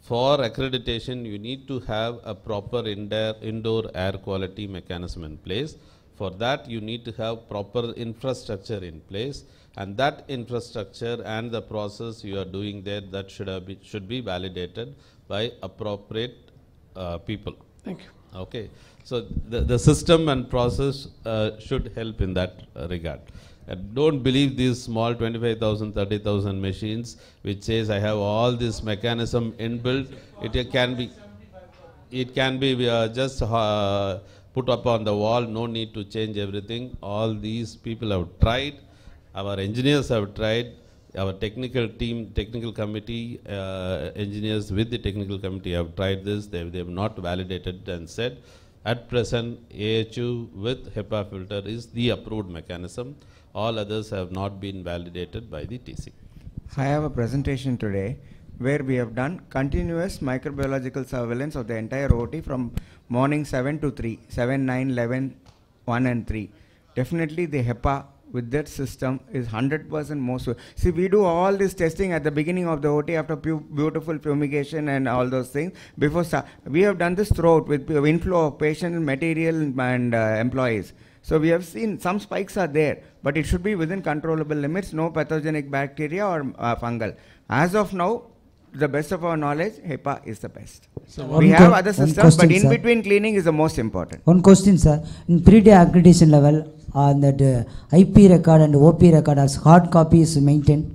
for accreditation, you need to have a proper indoor air quality mechanism in place. For that, you need to have proper infrastructure in place, and that infrastructure and the process you are doing there, that should be validated by appropriate people. Thank you. Okay, so the system and process should help in that regard. And don't believe these small 25,000, 30,000 machines which says I have all this mechanism inbuilt. It can be just put up on the wall, no need to change everything. All these people have tried, our engineers have tried, our technical team, technical committee, engineers with the technical committee have tried this. They have not validated and said, at present AHU with HEPA filter is the approved mechanism. All others have not been validated by the TC. I have a presentation today where we have done continuous microbiological surveillance of the entire OT from morning 7 to 3, 7, 9, 11, 1 and 3. Definitely the HEPA with that system is 100% most. See, we do all this testing at the beginning of the OT after beautiful fumigation and all those things. Before we have done this throughout with inflow of patient material and employees. So we have seen some spikes are there, but it should be within controllable limits, no pathogenic bacteria or fungal. As of now, to the best of our knowledge, HEPA is the best. So we have other systems, but in between cleaning is the most important. One question, sir. In pre-day accreditation level, on that IP record and OP record as hard copy is maintained.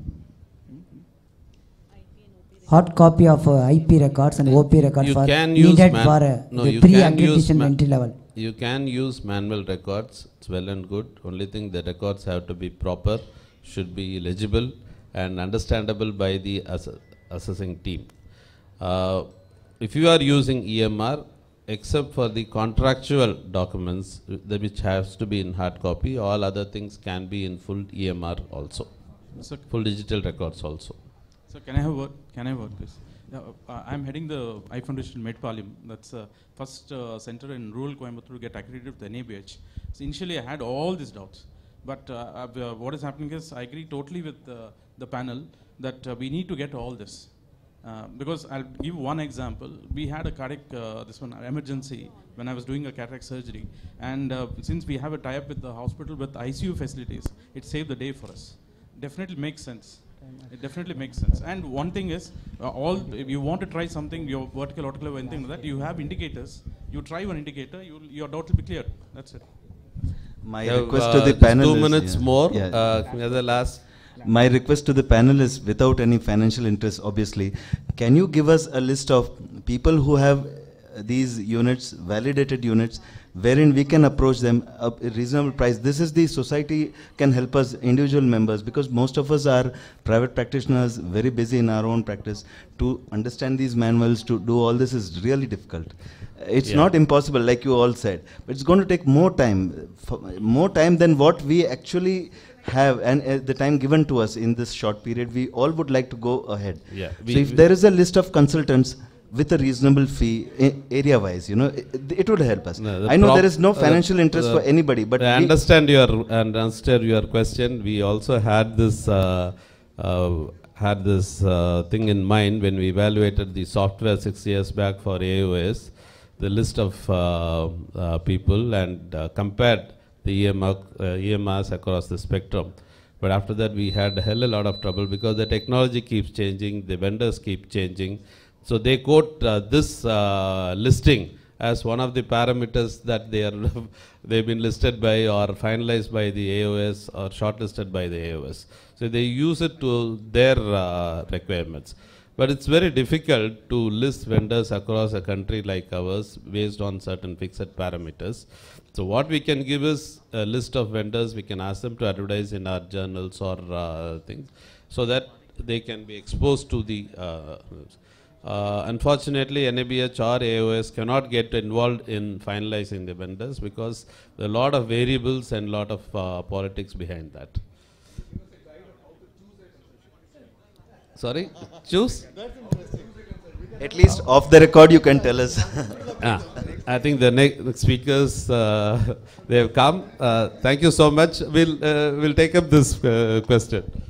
Hard copy of IP records and OP record for needed for the pre-accreditation entry level. You can use manual records, it's well and good. Only thing, the records have to be proper, should be legible and understandable by the assessing team. If you are using EMR, except for the contractual documents, which has to be in hard copy, all other things can be in full EMR also, full digital records also. So can I have word? Can I work this? Yeah, I'm heading the I Foundation Medpalyam. That's first center in rural Coimbatore to get accredited with the NABH. So initially I had all these doubts, but what is happening is I agree totally with the panel that we need to get all this. Because I'll give one example. We had a cardiac emergency when I was doing a cataract surgery, and since we have a tie-up with the hospital with ICU facilities, it saved the day for us. Definitely makes sense. It definitely makes sense. And one thing is, if you want to try something, your vertical, autoclave, anything like that, you have indicators. You try one indicator, your doubt will be cleared. That's it. My request to the panel 2 minutes more. The last. My request to the panel is, without any financial interest, obviously, can you give us a list of people who have these units, validated units, wherein we can approach them at a reasonable price? This is the society can help us, individual members, because most of us are private practitioners, very busy in our own practice. To understand these manuals, to do all this is really difficult. It's not impossible, like you all said, but it's going to take more time than what we actually have, and the time given to us in this short period. We all would like to go ahead. So if there is a list of consultants with a reasonable fee, area-wise, it would help us. I know there is no financial interest for anybody, but I understand your question. We also had this thing in mind when we evaluated the software 6 years back for AOS, the list of people, and compared the EMRs across the spectrum. But after that, we had a hell of a lot of trouble because the technology keeps changing, the vendors keep changing. So they quote this listing as one of the parameters that they've been listed by or finalized by the AOS or shortlisted by the AOS. So they use it to their requirements. But it's very difficult to list vendors across a country like ours based on certain fixed parameters. So what we can give is a list of vendors. We can ask them to advertise in our journals or things so that they can be exposed to the unfortunately, NABH or AOS cannot get involved in finalizing the vendors because there are a lot of variables and a lot of politics behind that. Sorry? Choose? At least off the record you can tell us. I think the next speakers, they have come. Thank you so much. We'll take up this question.